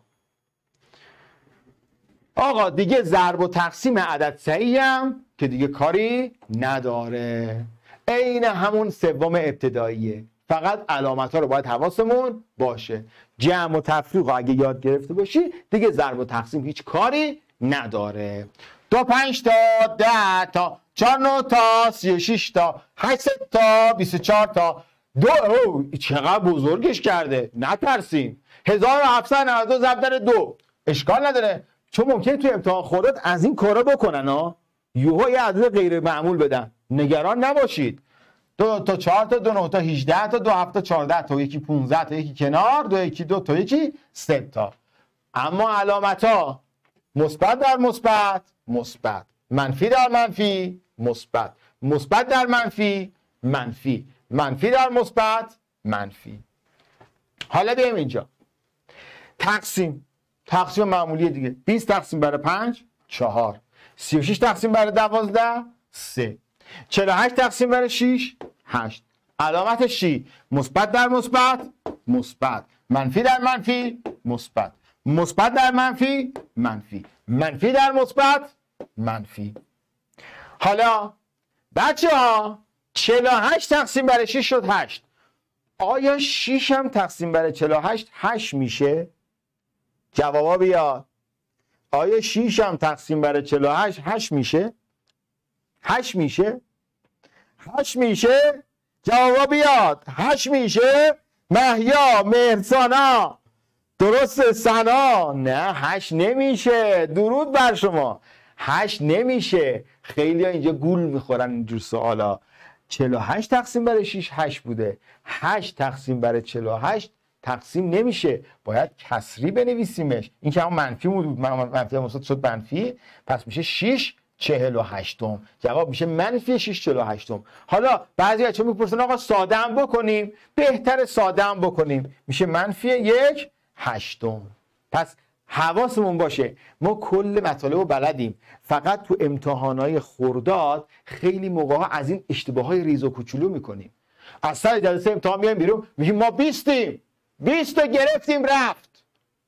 آقا دیگه ضرب و تقسیم عدد صحیح هم که دیگه کاری نداره، عین همون سوم ابتداییه، فقط علامت ها رو باید حواسمون باشه. جمع و تفریق اگه یاد گرفته باشی دیگه ضرب و تقسیم هیچ کاری نداره. 2 5 تا 10 تا 4 9 تا 36 تا 8 تا 24 تا 2. چقدر بزرگش کرده، نترسیم. 1792 ضرب در 2 اشکال نداره، چون ممکنه توی امتحان خودت از این کارا بکنن ها، یهو یه عدد غیر معمول بدن. نگران نباشید. 2 تا 4 تا 2 9 تا 18 تا 2 7 تا 14 تا یکی 15 تا یکی کنار 2 1 2 تا یکی 3 تا. اما علامت ها مثبت در مثبت مثبت، منفی در منفی مثبت، مثبت در منفی منفی، منفی در مثبت منفی. حالا بیایم اینجا تقسیم معمولیه دیگه. 20 تقسیم بر 5 4، 36 تقسیم بر 12 3، 48 تقسیم بر 6 8. علامتش چی؟ مثبت در مثبت مثبت، منفی در منفی مثبت، مثبت در منفی منفی، منفی در مثبت منفی. حالا بچه ها 48 تقسیم بر 6 شد 8. آیا 6 هم تقسیم بر 48 8 میشه؟ جوابا بیاد. آیا 6 هم تقسیم بر 48 8 میشه؟ 8 میشه؟ 8 میشه؟ جوابا بیاد. 8 میشه؟ محیا، مهرسانا، درست، سنا. نه 8 نمیشه. درود بر شما. 8 نمیشه. خیلی ها اینجا گول میخورن اینجور سوالا. 48 تقسیم بر 6 8 بوده. 8 تقسیم بر 48 تقسیم نمیشه، باید کسری بنویسیمش. این که هم منفی بود، منفی مثبت شد منفی، پس میشه 6 48. جواب میشه منفی 6 48. حالا بعضی بچه‌ها میپرسن آقا ساده هم بکنیم؟ بهتر ساده هم بکنیم، میشه منفی 1 8. پس حواسمون باشه ما کل مطالب رو بلدیم، فقط تو امتحانات خرداد خیلی موقع‌ها از این اشتباهات ریز و کوچولو میکنیم. از سر جلسه امتحان میایم بیرون میگیم ما 20 تا گرفتیم رفت.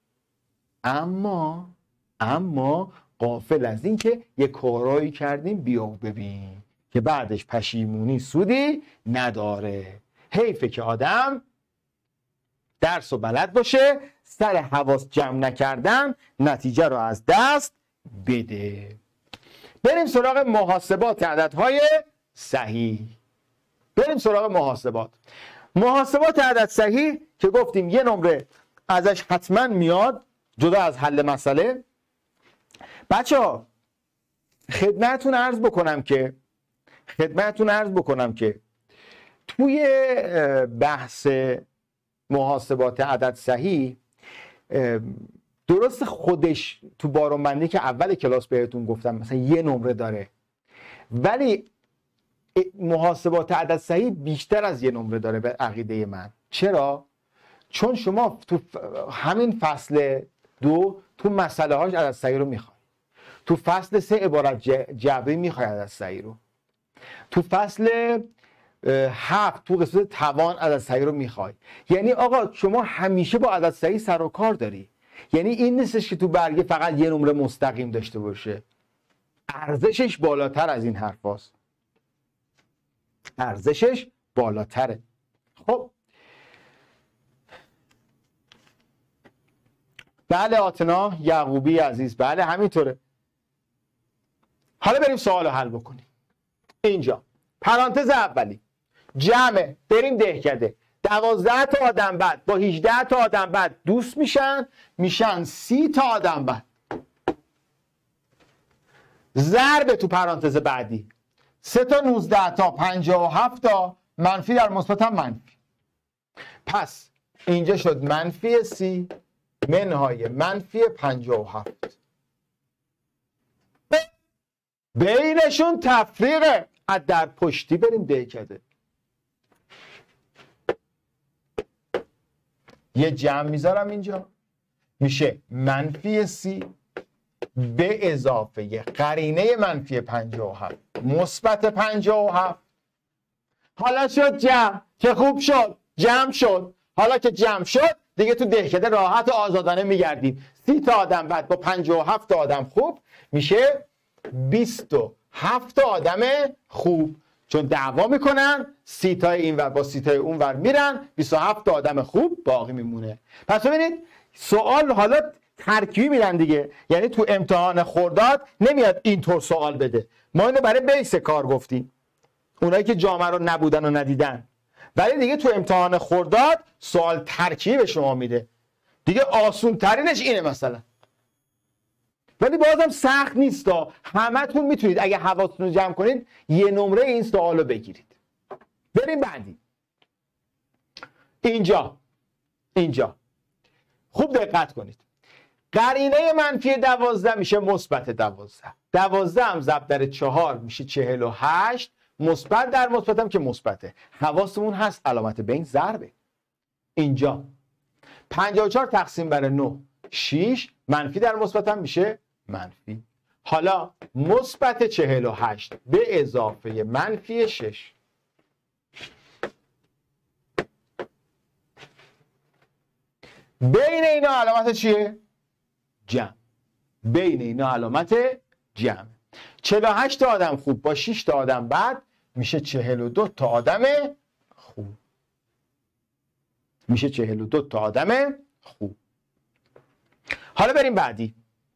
اما غافل از این که یه کارایی کردیم بیا ببین که بعدش پشیمونی سودی نداره. حیفه که آدم درس و بلد باشه، سر حواس جمع نکردن نتیجه رو از دست بده. بریم سراغ محاسبات عددهای صحیح. بریم سراغ محاسبات. محاسبات عدد صحیح که گفتیم یه نمره ازش حتما میاد جدا از حل مسئله. بچه ها خدمتتون عرض بکنم که توی بحث محاسبات عدد صحیح درست خودش تو بارونبندی که اول کلاس بهتون گفتم مثلا یه نمره داره، ولی محاسبات عدد صحیح بیشتر از یه نمره داره به عقیده من. چرا؟ چون شما تو همین فصل 2 تو مسئله هاش عدد صحیح رو میخوای، تو فصل 3 عبارت جبری میخوای عدد صحیح رو، تو فصل 7 تو قسمت توان عدد صحیح رو میخوای. یعنی آقا شما همیشه با عدد صحیح سر و کار داری. یعنی این نیستش که تو برگه فقط یه نمره مستقیم داشته باشه، ارزشش بالاتر از این حرف هاست، ارزشش بالاتره. خب بله آتنا یعقوبی عزیز، بله همینطوره. حالا بریم سوال رو حل بکنیم. اینجا پرانتز اولی جمعه، بریم دهکده. 12 تا آدم بد با 18 تا آدم بد دوست میشن 30 تا آدم بد. ضرب تو پرانتز بعدی 3 تا 19 تا 57 تا منفی در مثبت هم منفی. پس اینجا شد منفی 30 منهای منفی 57. بینشون تفریقه. از در پشتی بریم دهکده. یه جمع میذارم اینجا، میشه منفی 30 به اضافه قرینه منفی 57 مثبت 57. حالا شد جمع، که خوب شد جمع شد. حالا که جمع شد دیگه تو دهکده راحت و آزادانه میگردیم. 30 تا آدم بد با 57 تا آدم خوب میشه 27 تا آدم خوب. چون دعوا میکنن 30 تا این ور با 30 تا اون ور میرن، 27 تا آدم خوب باقی میمونه. پس ببینید سوال حالا ترکیبی میدن دیگه. یعنی تو امتحان خرداد نمیاد اینطور سوال بده. ما اینو برای بیس کار گفتیم، اونایی که جامعه رو نبودن و ندیدن. ولی دیگه تو امتحان خرداد سوال ترکیبی به شما میده دیگه. آسون ترینش اینه مثلا، ولی بازم سخت نیست. همتون میتونید اگه حواستون رو جمع کنید یه نمره این سوال رو بگیرید. بریم بعدی. اینجا خوب دقت کنید. قرینه منفی 12 میشه مثبت 12. 12 هم ضرب در 4 میشه 48. مثبت در مثبت هم که مثبته. حواستمون هست علامت بین ضربه. اینجا 54 تقسیم بر 9 6. منفی در مثبت هم میشه منفی. حالا مثبت 48 به اضافه منفی 6. بین اینا علامت چیه؟ جمع. بین اینا علامت جمع. 48 تا آدم خوب با 6 تا آدم بد میشه 42 تا آدم خوب. میشه 42 تا آدم خوب. حالا بریم بعدی.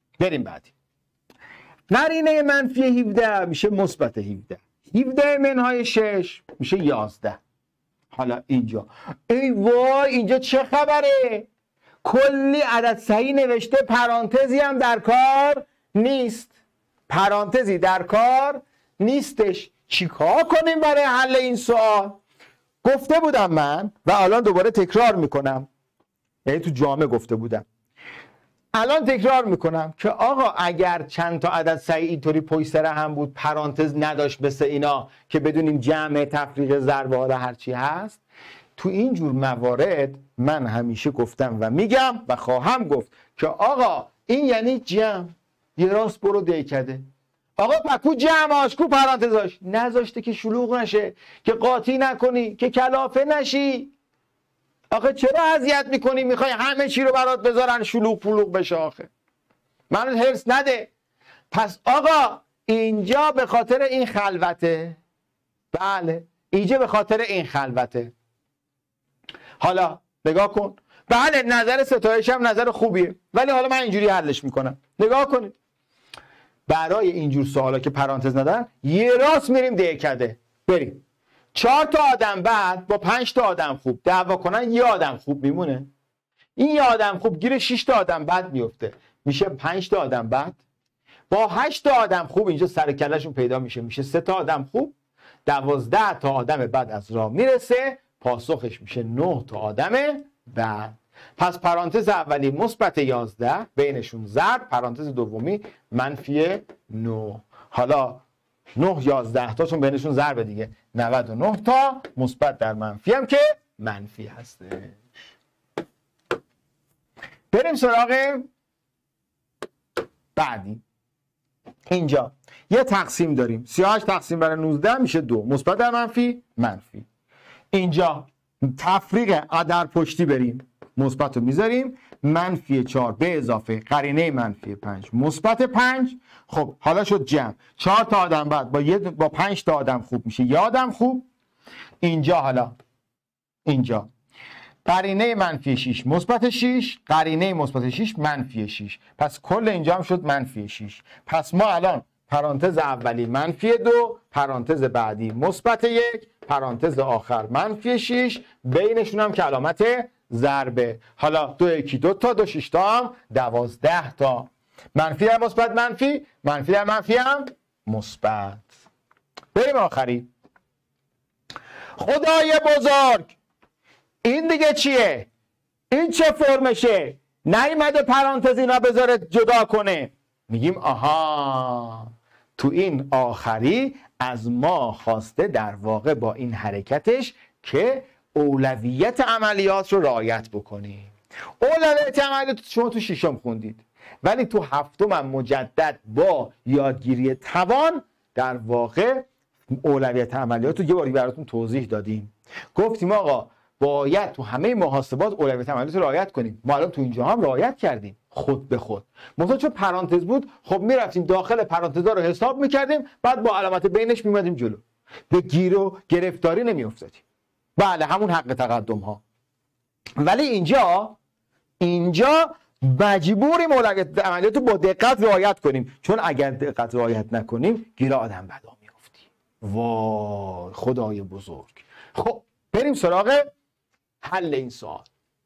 قرینه منفی 17 میشه مثبت 17. 17 منهای 6 میشه 11. حالا اینجا ای وای اینجا چه خبره؟ کلی عدد صحیح نوشته، پرانتزی هم در کار نیست. پرانتزی در کار نیستش. چیکار کنیم برای حل این سوال؟ گفته بودم من و الان دوباره تکرار میکنم، یعنی تو جامعه گفته بودم الان تکرار میکنم که آقا اگر چند تا عدد صحیح اینطوری پشت سر هم بود، پرانتز نداشت مثل اینا که بدونیم جمع تفریق ضرب حالا هرچی هست، تو این جور موارد من همیشه گفتم و میگم و خواهم گفت که آقا این یعنی جمع. یه راست برو دهکده. آقا پکو جمعاش کو پرانتزاش نذاشته که شلوغ نشه، که قاطی نکنی، که کلافه نشی. آخه چرا اذیت میکنی؟ میخوای همه چی رو برات بذارن شلوغ پلوغ بشه؟ آخه من هرس نده. پس آقا اینجا به خاطر این خلوته. بله اینجا به خاطر این خلوته. حالا نگاه کن. بله نظر ستایش هم نظر خوبیه، ولی حالا من اینجوری حلش میکنم. نگاه کنید برای اینجور سوالا که پرانتز ندارن یه راست میریم دهکده. بریم 4 تا آدم بعد با 5 تا آدم خوب دعوا کنن، یه آدم خوب میمونه. این یه آدم خوب گیر 6 تا آدم بعد میفته، میشه 5 تا آدم بعد. با 8 تا آدم خوب اینجا سر کلهشون پیدا میشه 3 تا آدم خوب. 12 تا آدم بعد از راه میرسه، پاسخش میشه 9 تا آدم بعد. پس پرانتز اولی مثبت 11 بینشون ضرب، پرانتز دومی منفی 9. حالا 9 11 تاشون بینشون ضرب دیگه، 99 تا مثبت در منفی هم که منفی هسته. بریم سراغ بعدی. اینجا یه تقسیم داریم، 38 تقسیم بر 19 میشه 2، مثبت در منفی منفی. اینجا تفریق عدد پشتی بریم، مثبت رو میذاریم، منفی 4 به اضافه قرینه منفی 5 مثبت 5. خب حالا شد جمع، 4 تا آدم بعد با 5 تا آدم خوب میشه یه آدم خوب. اینجا حالا اینجا قرینه منفی 6 مثبت 6 قرینه مثبت 6 منفی 6، پس کل اینجا هم شد منفی 6. پس ما الان پرانتز اولی منفی 2، پرانتز بعدی مثبت 1، پرانتز آخر منفی 6، بینشون هم که علامت ضربه. حالا 2 1 2 تا 2 6 تا هم 12 تا. منفی در مثبت منفی، منفی در منفی هم مثبت. بریم آخری. خدای بزرگ، این دیگه چیه؟ این چه فرمشه؟ نیومده پرانتز اینا بذاره جدا کنه. میگیم آها، تو این آخری از ما خواسته در واقع با این حرکتش که اولویت عملیات رو رعایت بکنیم. اولویت عملیات شما تو ششم خوندید، ولی تو هفتم هم مجدد با یادگیری توان در واقع اولویت عملیات رو یه باری براتون توضیح دادیم. گفتیم آقا باید تو همه محاسبات اولویت عملیات رو رعایت کنیم. ما الان تو اینجا هم رعایت کردیم خود به خود. مثلا چون پرانتز بود، خب میرفتیم داخل پرانتزا رو حساب میکردیم، بعد با علامت بینش میمدیم جلو، به گیر و گرفتاری نمیافتادیم. بله همون حق تقدم ها. ولی اینجا مجبوریم اولویت عملیات رو با دقت رعایت کنیم، چون اگر دقت رعایت نکنیم گیر آدم بدا میافتیم. وای خدای بزرگ. خب بریم سراغ حل این سوال.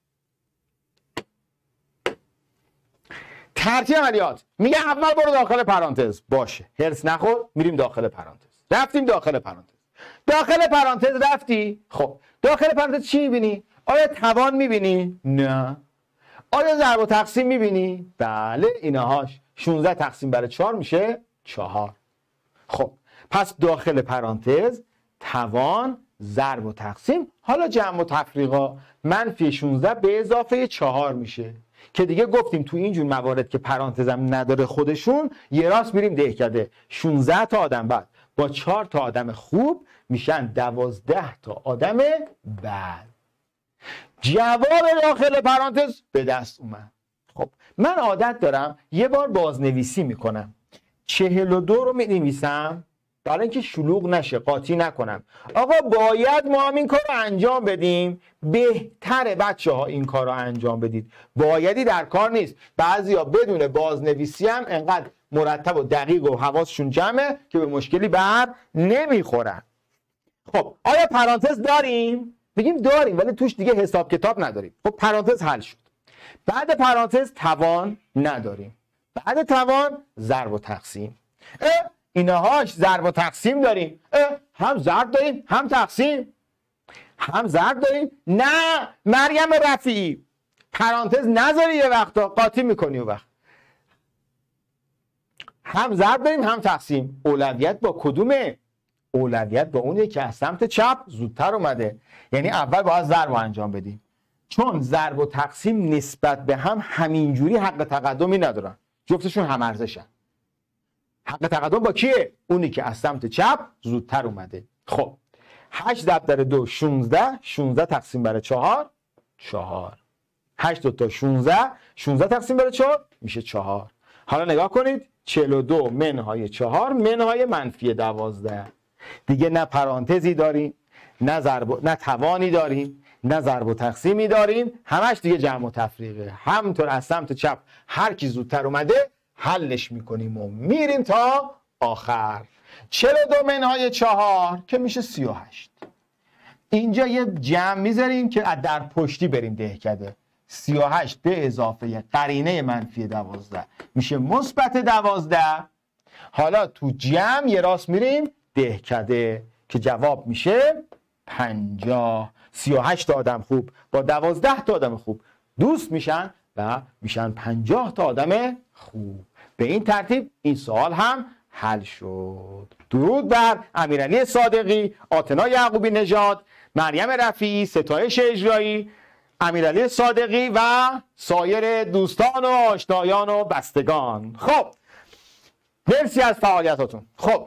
ترتیب عملیات میگه اول برو داخل پرانتز. باشه، هرس نخور، میریم داخل پرانتز. رفتیم داخل پرانتز. داخل پرانتز رفتی، خب داخل پرانتز چی میبینی؟ آیا توان میبینی؟ نه. آیا ضرب و تقسیم میبینی؟ بله اینهاش. 16 تقسیم بر 4 میشه 4. خب پس داخل پرانتز توان، ضرب و تقسیم، حالا جمع و تفریقا، منفی 16 به اضافه 4 میشه که دیگه گفتیم تو اینجور موارد که پرانتزم نداره خودشون، یه راست میریم دهکده. 16 تا آدم بعد با 4 تا آدم خوب میشن 12 تا آدم بد. جواب داخل پرانتز به دست اومد. خب من عادت دارم یه بار بازنویسی میکنم، 42 رو مینویسم برای اینکه شلوغ نشه، قاطی نکنم. آقا باید ما هم این کار رو انجام بدیم. بهتره بچه ها این کار رو انجام بدید. بایدی در کار نیست. بعضیا بدون بازنویسی هم انقدر مرتب و دقیق و حواسشون جمعه که به مشکلی بر نمیخورن. خب آیا پرانتز داریم؟ بگیم داریم، ولی توش دیگه حساب کتاب نداریم. خب پرانتز حل شد. بعد پرانتز توان نداریم. بعد توان ضرب و تقسیم. اینهاش ضرب و تقسیم داریم. هم ضرب داریم هم تقسیم. هم ضرب داریم. نه مریم رفیعی، پرانتز نذاری یه وقتا قاطی میکنی. و وقت هم ضرب داریم هم تقسیم. اولویت با کدومه؟ اولویت با اونیه که از سمت چپ زودتر اومده. یعنی اول باید ضرب رو انجام بدیم، چون ضرب و تقسیم نسبت به هم همینجوری حق تقدمی ندارن، جفتشون هم ارزشن. حق تقدم با کیه؟ اونی که از سمت چپ زودتر اومده. خب 8 ضرب در 2 16، 16 تقسیم بر 4 4. 8 دو تا 16، 16 تقسیم بر 4 میشه 4. حالا نگاه کنید، 42 منهای 4 منهای منفی 12. دیگه نه پرانتزی داریم، نه توانی داریم، نه ضرب و تقسیمی داریم، همش دیگه جمع و تفریقه. همونطور از سمت چپ هر کی زودتر اومده حلش میکنیم و میریم تا آخر. 42 منهای 4 که میشه 38. اینجا یه جمع میذاریم که از در پشتی بریم دهکده. 38 به اضافه قرینه منفی 12 میشه مثبت 12. حالا تو جمع یه راست میریم دهکده که جواب میشه 50. 38 تا آدم خوب با 12 تا آدم خوب دوست میشن و میشن 50 تا آدم خوب. به این ترتیب این سوال هم حل شد. درود بر امیرعلی صادقی، آتنا یعقوبی نژاد، مریم رفیعی، ستایش اجرایی، امیرعلی صادقی و سایر دوستان و آشنایان و بستگان. خب مرسی از فعالیتاتون. خب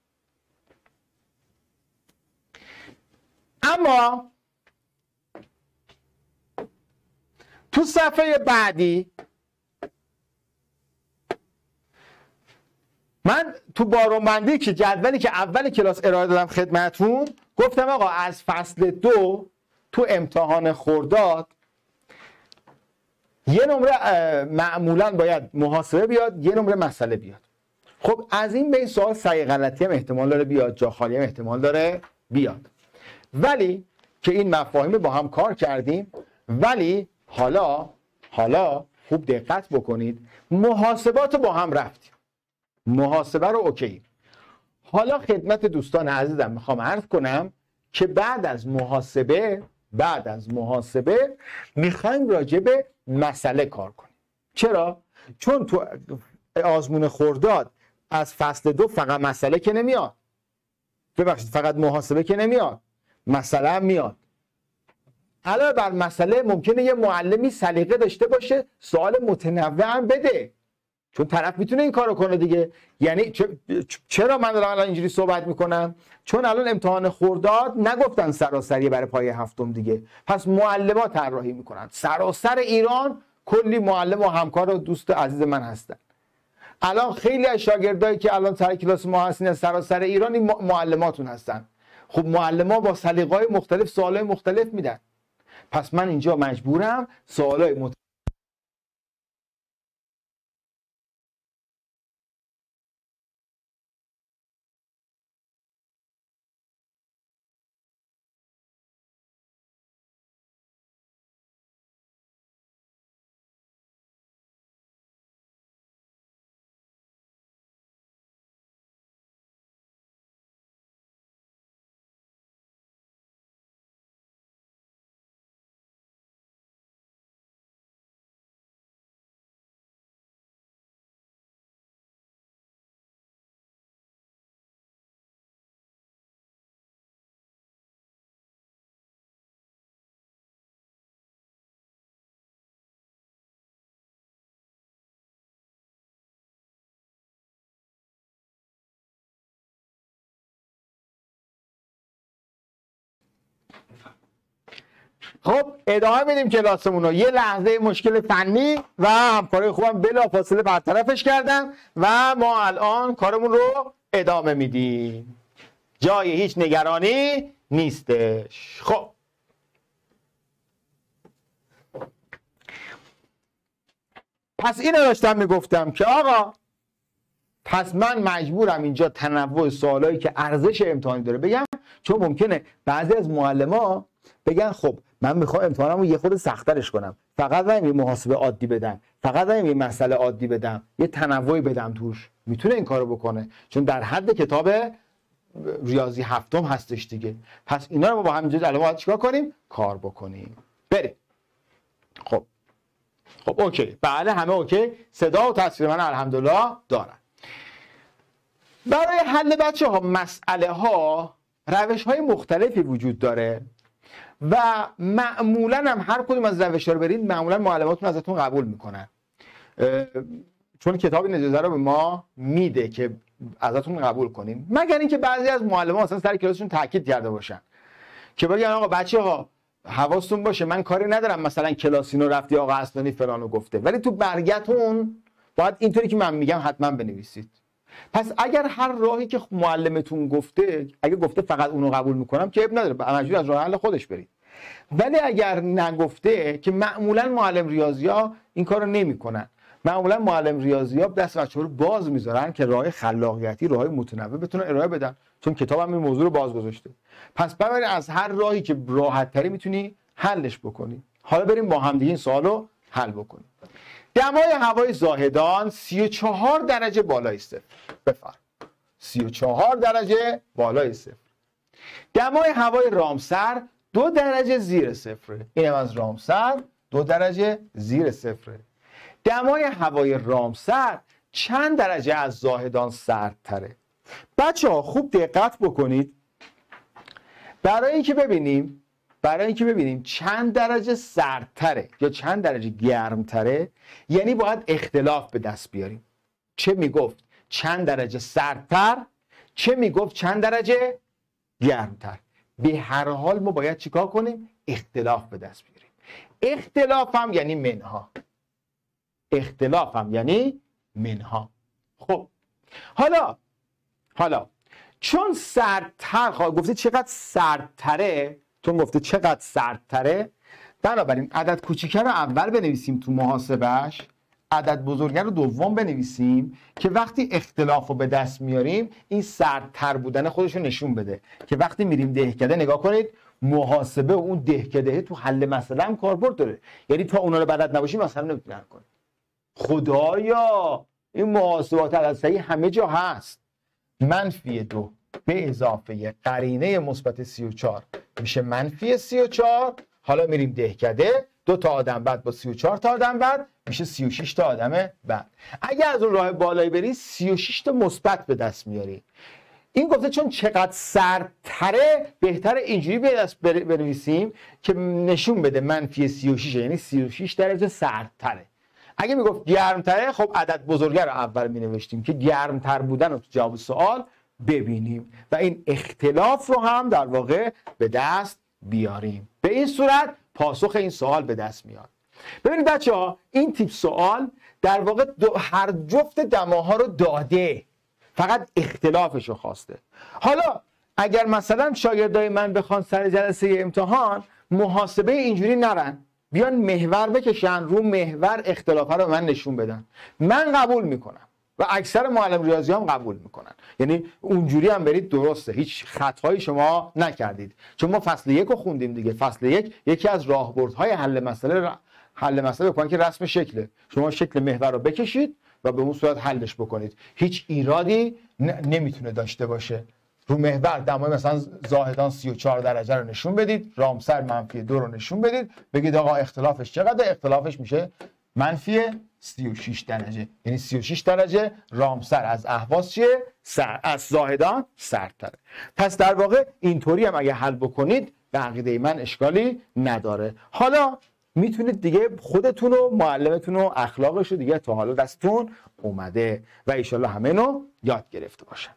اما تو صفحه بعدی من تو بارونبندی که جدولی که اول کلاس ارائه دادم خدمتون گفتم آقا از فصل 2 تو امتحان خرداد یه نمره معمولا باید محاسبه بیاد، یه نمره مسئله بیاد. خب از این به این سوال صحیح غلطی هم احتمال داره بیاد، جا خالی هم احتمال داره بیاد. ولی که این مفاهیم با هم کار کردیم، ولی حالا خوب دقت بکنید، محاسبات با هم رفتیم، محاسبه رو اوکی. حالا خدمت دوستان عزیزم میخوام عرض کنم که بعد از محاسبه میخوایم راجع به مسئله کار کنیم. چرا؟ چون تو آزمون خرداد از فصل 2 فقط مسئله که نمیاد، ببخشید فقط محاسبه که نمیاد، مسئله هم میاد. علاوه بر مسئله ممکنه یه معلمی سلیقه داشته باشه سوال متنوع هم بده، چون طرف میتونه این کارو کنه دیگه. یعنی چرا من الان اینجوری صحبت میکنم؟ چون الان امتحان خرداد نگفتن سراسری برای پایه هفتم دیگه، پس معلم‌ها طراحی میکنن. سراسر ایران کلی معلم و همکار و دوست عزیز من هستن. الان خیلی از شاگردایی که الان سر کلاس ما هستین از سراسر ایران این معلماتون هستن. خب معلم‌ها با سلیقه‌های مختلف سوالای مختلف میدن، پس من اینجا مجبورم سوالای مختلف خب ادامه میدیم کلاسمون رو. یه لحظه مشکل فنی و همکارای خوبم بلافاصله برطرفش کردن و ما الان کارمون رو ادامه میدیم. جای هیچ نگرانی نیستش. خب پس اینو داشتم میگفتم که آقا پس من مجبورم اینجا تنوع سوالایی که ارزش امتحانی داره بگم، چون ممکنه بعضی از معلم‌ها بگن خب من میخوام امتحانمو یه خورده سخت‌ترش کنم، فقط یه محاسبه عادی بدم، فقط یه مسئله عادی بدم، یه تنوعی بدم توش. میتونه این کارو بکنه چون در حد کتاب ریاضی هفتم هستش دیگه. پس اینا رو ما با هم اینجا الان باید چیکار کنیم؟ کار بکنیم. بریم. خب اوکی، بله همه اوکی، صدا و تصویر من الحمدلله دارن. برای حل بچه ها مسئله ها روش های مختلفی وجود داره و معمولا هم هر کدوم از روش ها رو برید معمولا معلماتون ازتون قبول میکنن، چون کتاب اجازه رو به ما میده که ازتون قبول کنیم، مگر اینکه بعضی از معلمان اصلا سر کلاسشون تاکید کرده باشن که بگن آقا بچه ها حواستون باشه من کاری ندارم مثلا کلاسینو رفتی آقا اصلانی فلانو گفته، ولی تو برگتون باید اینطوری که من میگم حتما بنویسید. پس اگر هر راهی که معلمتون گفته، اگه گفته فقط اونو قبول میکنم که اب نداره، مجبور از راه حل خودش برید. ولی اگر نگفته، که معمولا معلم ریاضی‌ها این کارو نمیکنن، معمولا معلم ریاضیات دست بچه‌ها رو باز میذارن که راه خلاقیتی، راههای متنوع بتونن ارائه بدن، چون کتاب هم این موضوع رو باز گذاشته. پس ببین از هر راهی که راحت تری میتونی حلش بکنی. حالا بریم با هم دیگه این سوالو حل بکنیم. دمای هوای زاهدان 34 درجه بالای صفر. بفرم 34 درجه بالای صفر. دمای هوای رامسر 2 درجه زیر صفره. اینم از رامسر 2 درجه زیر صفره. دمای هوای رامسر چند درجه از زاهدان سردتره؟ بچه ها خوب دقت بکنید. برای اینکه ببینیم چند درجه سردتره یا چند درجه گرمتره، یعنی باید اختلاف به دست بیاریم. چه میگفت چند درجه سردتر، چه میگفت چند درجه گرمتر. به هر حال ما باید چیکار کنیم؟ اختلاف به دست بیاریم. اختلاف هم یعنی منها. خب حالا چون سردتر گفته چقدر سردتره، بنابراین عدد کوچیکه رو اول بنویسیم تو محاسبهش، عدد بزرگه رو دوم بنویسیم که وقتی اختلاف رو به دست میاریم این سردتر بودن خودش رو نشون بده. که وقتی میریم دهکده نگاه کنید، محاسبه و اون دهکده تو حل مسئله هم کاربرد داره. یعنی تا اونا رو بلد نباشیم مثلا نمیتونی حل کنی. خدایا این محاسبات عددسایی همه جا هست. -2 به اضافه قرینه مثبت 34 میشه -34. حالا میریم دهکده، 2 تا آدم بعد با 34 تا آدم بعد میشه 36 تا آدم بعد. اگر از اون راه بالایی بری 36 تا مثبت به دست میاری. این گفته چون چقدر سردتره بهتره اینجوری به دست بنویسیم که نشون بده -36 یعنی 36 درجه سردتره. اگه میگفت گرمتره خب عدد بزرگه رو اول مینوشتیم که گرمتر بودن رو تو جواب سوال ببینیم و این اختلاف رو هم در واقع به دست بیاریم. به این صورت پاسخ این سوال به دست میاد. ببینید بچه ها این تیپ سوال در واقع هر جفت دماها رو داده، فقط اختلافش رو خواسته. حالا اگر مثلا شاگردای من بخوان سر جلسه امتحان محاسبه اینجوری نرن، بیان محور بکشن رو محور اختلافه رو من نشون بدن، من قبول میکنم و اکثر معلم ریاضی هم قبول میکنن. یعنی اونجوری هم برید درسته، هیچ خطایی شما نکردید. چون ما فصل 1 رو خوندیم دیگه. فصل 1 یکی از راهبردهای حل مسئله بکنید که رسم شکله. شما شکل محور رو بکشید و به اون صورت حلش بکنید. هیچ ایرادی نمیتونه داشته باشه. رو محور دمای مثلا زاهدان 34 درجه رو نشون بدید، رامسر -2 رو نشون بدید، بگید آقا اختلافش چقدر؟ اختلافش میشه -36 درجه. یعنی 36 درجه رامسر از اهواز چیه؟ از زاهدان سردتره. پس در واقع اینطوری هم اگه حل بکنید به عقیده من اشکالی نداره. حالا میتونید دیگه خودتون و معلمتون و اخلاقش رو دیگه تا حالا دستتون اومده و ایشالله همه نو یاد گرفته باشن.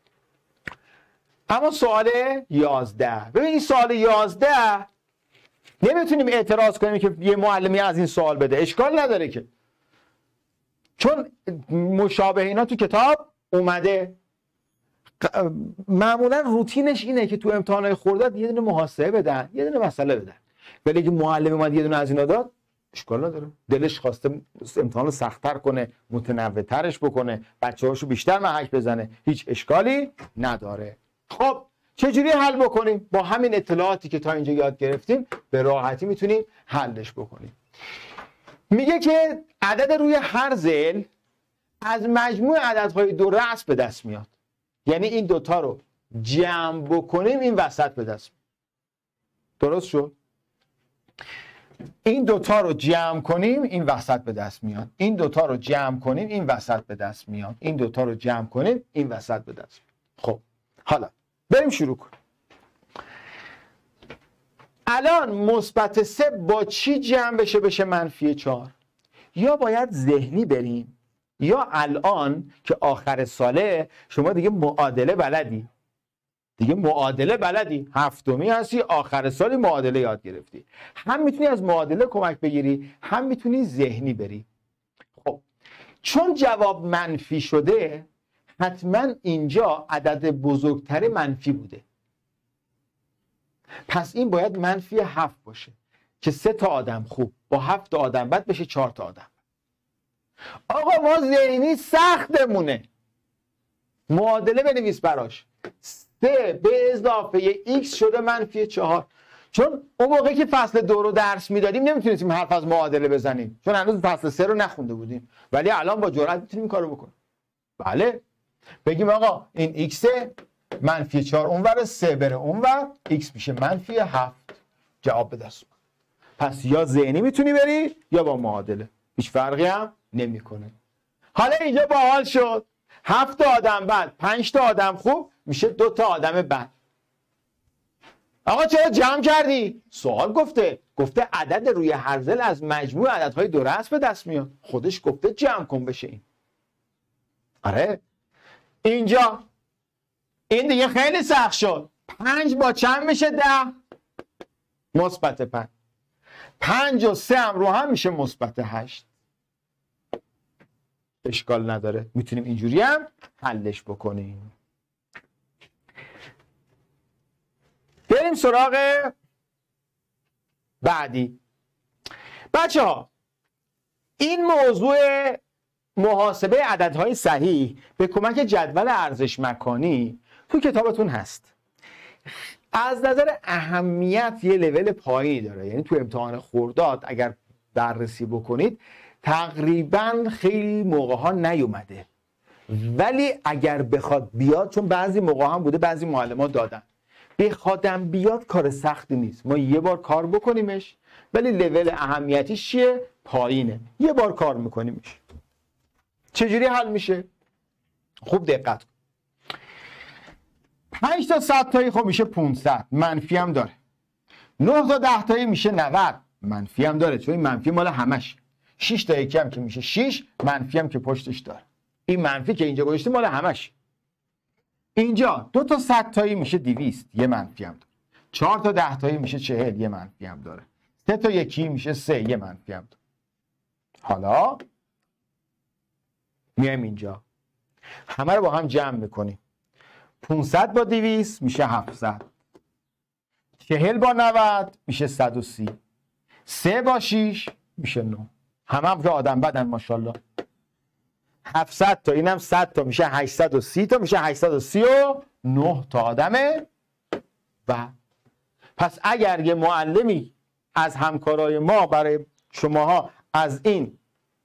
اما سوال 11. ببینید سوال 11 نمیتونیم اعتراض کنیم که یه معلمی از این سوال بده، اشکال نداره که، چون مشابه اینا تو کتاب اومده. معمولا روتینش اینه که تو امتحانات خرداد یه دونه محاسبه بدن، یه دونه مسئله بدن. ولی اگه معلم اومد یه دونه از اینا داد اشکال نداره. دلش خواسته امتحان رو سخت‌تر کنه، متنوع‌ترش بکنه، بچه‌هاشو بیشتر محک بزنه، هیچ اشکالی نداره. خب چجوری حل بکنیم؟ با همین اطلاعاتی که تا اینجا یاد گرفتیم به راحتی میتونیم حلش بکنیم. میگه که عدد روی هر ضلع از مجموع عددهای دو رأس به دست میاد. یعنی این دوتا رو جمع بکنیم این وسط به دست میاد. درست شد؟ این دوتا رو جمع کنیم این وسط به دست میاد. این دوتا رو جمع کنیم این وسط به دست میاد. این دوتا رو جمع کنیم این وسط به دست میاد. خب حالا بریم شروع کنیم. الان مثبت 3 با چی جمع بشه -4؟ یا باید ذهنی بریم یا الان که آخر ساله شما دیگه معادله بلدی، هفتمی هستی، آخر سالی معادله یاد گرفتی، هم میتونی از معادله کمک بگیری هم میتونی ذهنی بری. خب چون جواب منفی شده حتما اینجا عدد بزرگتر منفی بوده، پس این باید -7 باشه که 3 تا آدم خوب با 7 تا آدم بد بشه 4 تا آدم. آقا ما ذهنی سختمونه، معادله بنویس براش. 3 به اضافه x شده منفی 4. چون اون موقعی که فصل 2 رو درس میدادیم نمیتونستیم حرف از معادله بزنیم، چون هنوز فصل 3 رو نخونده بودیم، ولی الان با جرئت میتونیم کارو بکنیم. بله، بگیم آقا این x منفی 4 اونور، 3 بره اونور، x میشه منفی 7. جواب به دست. پس یا ذهنی میتونی بری یا با معادله، هیچ فرقی هم نمیکنه. حالا اینجا باحال شد، 7 تا آدم بد، 5 تا آدم خوب، میشه 2 تا آدم بد. آقا چرا جمع کردی؟ سوال گفته عدد روی هرزل از مجموع عددهای دو رأس به دست میاد. خودش گفته جمع کن بشه این. آره اینجا این دیگه خیلی سخت شد. 5 با چند میشه 10 مثبت 5. 5 و 3 هم رو هم میشه مثبت 8. اشکال نداره، میتونیم اینجوری هم حلش بکنیم. بریم سراغ بعدی. بچه ها این موضوع محاسبه عددهای صحیح به کمک جدول ارزش مکانی تو کتابتون هست. از نظر اهمیت یه لول پایینی داره، یعنی تو امتحان خرداد اگر بررسی بکنید تقریبا خیلی موقع ها نیومده، ولی اگر بخواد بیاد، چون بعضی موقع هم بوده بعضی معلمان دادن، بخوادم بیاد کار سختی نیست، ما یه بار کار بکنیمش، ولی لول اهمیتیش چیه؟ پایینه، یه بار کار میکنیمش. چجوری حل میشه؟ خوب دقت کن. 5 تا 100 تایی خب میشه 500، منفی هم داره. 9 تا 10 تایی میشه 90، منفی هم داره، چون این منفی مال همش. 6 تا یکی هم که میشه 6، منفی هم که پشتش داره. این منفی که اینجا گذاشته مال همش. اینجا 2 تا 100 تایی میشه 200، یه منفی هم داره. 4 تا 10 تایی میشه 40، یه منفی هم داره. 3 تا یکی میشه 3، یه منفی هم داره. حالا میایم اینجا همه رو با هم جمع میکنیم. 500 با 200 میشه 700. 40 با 90 میشه 130. 3 با 6 میشه 9. همه که آدم بدن ماشاءالله. 700 تا اینم 100 تا میشه 830 تا میشه 839 تا آدمه. و پس اگر یه معلمی از همکارای ما برای شماها از این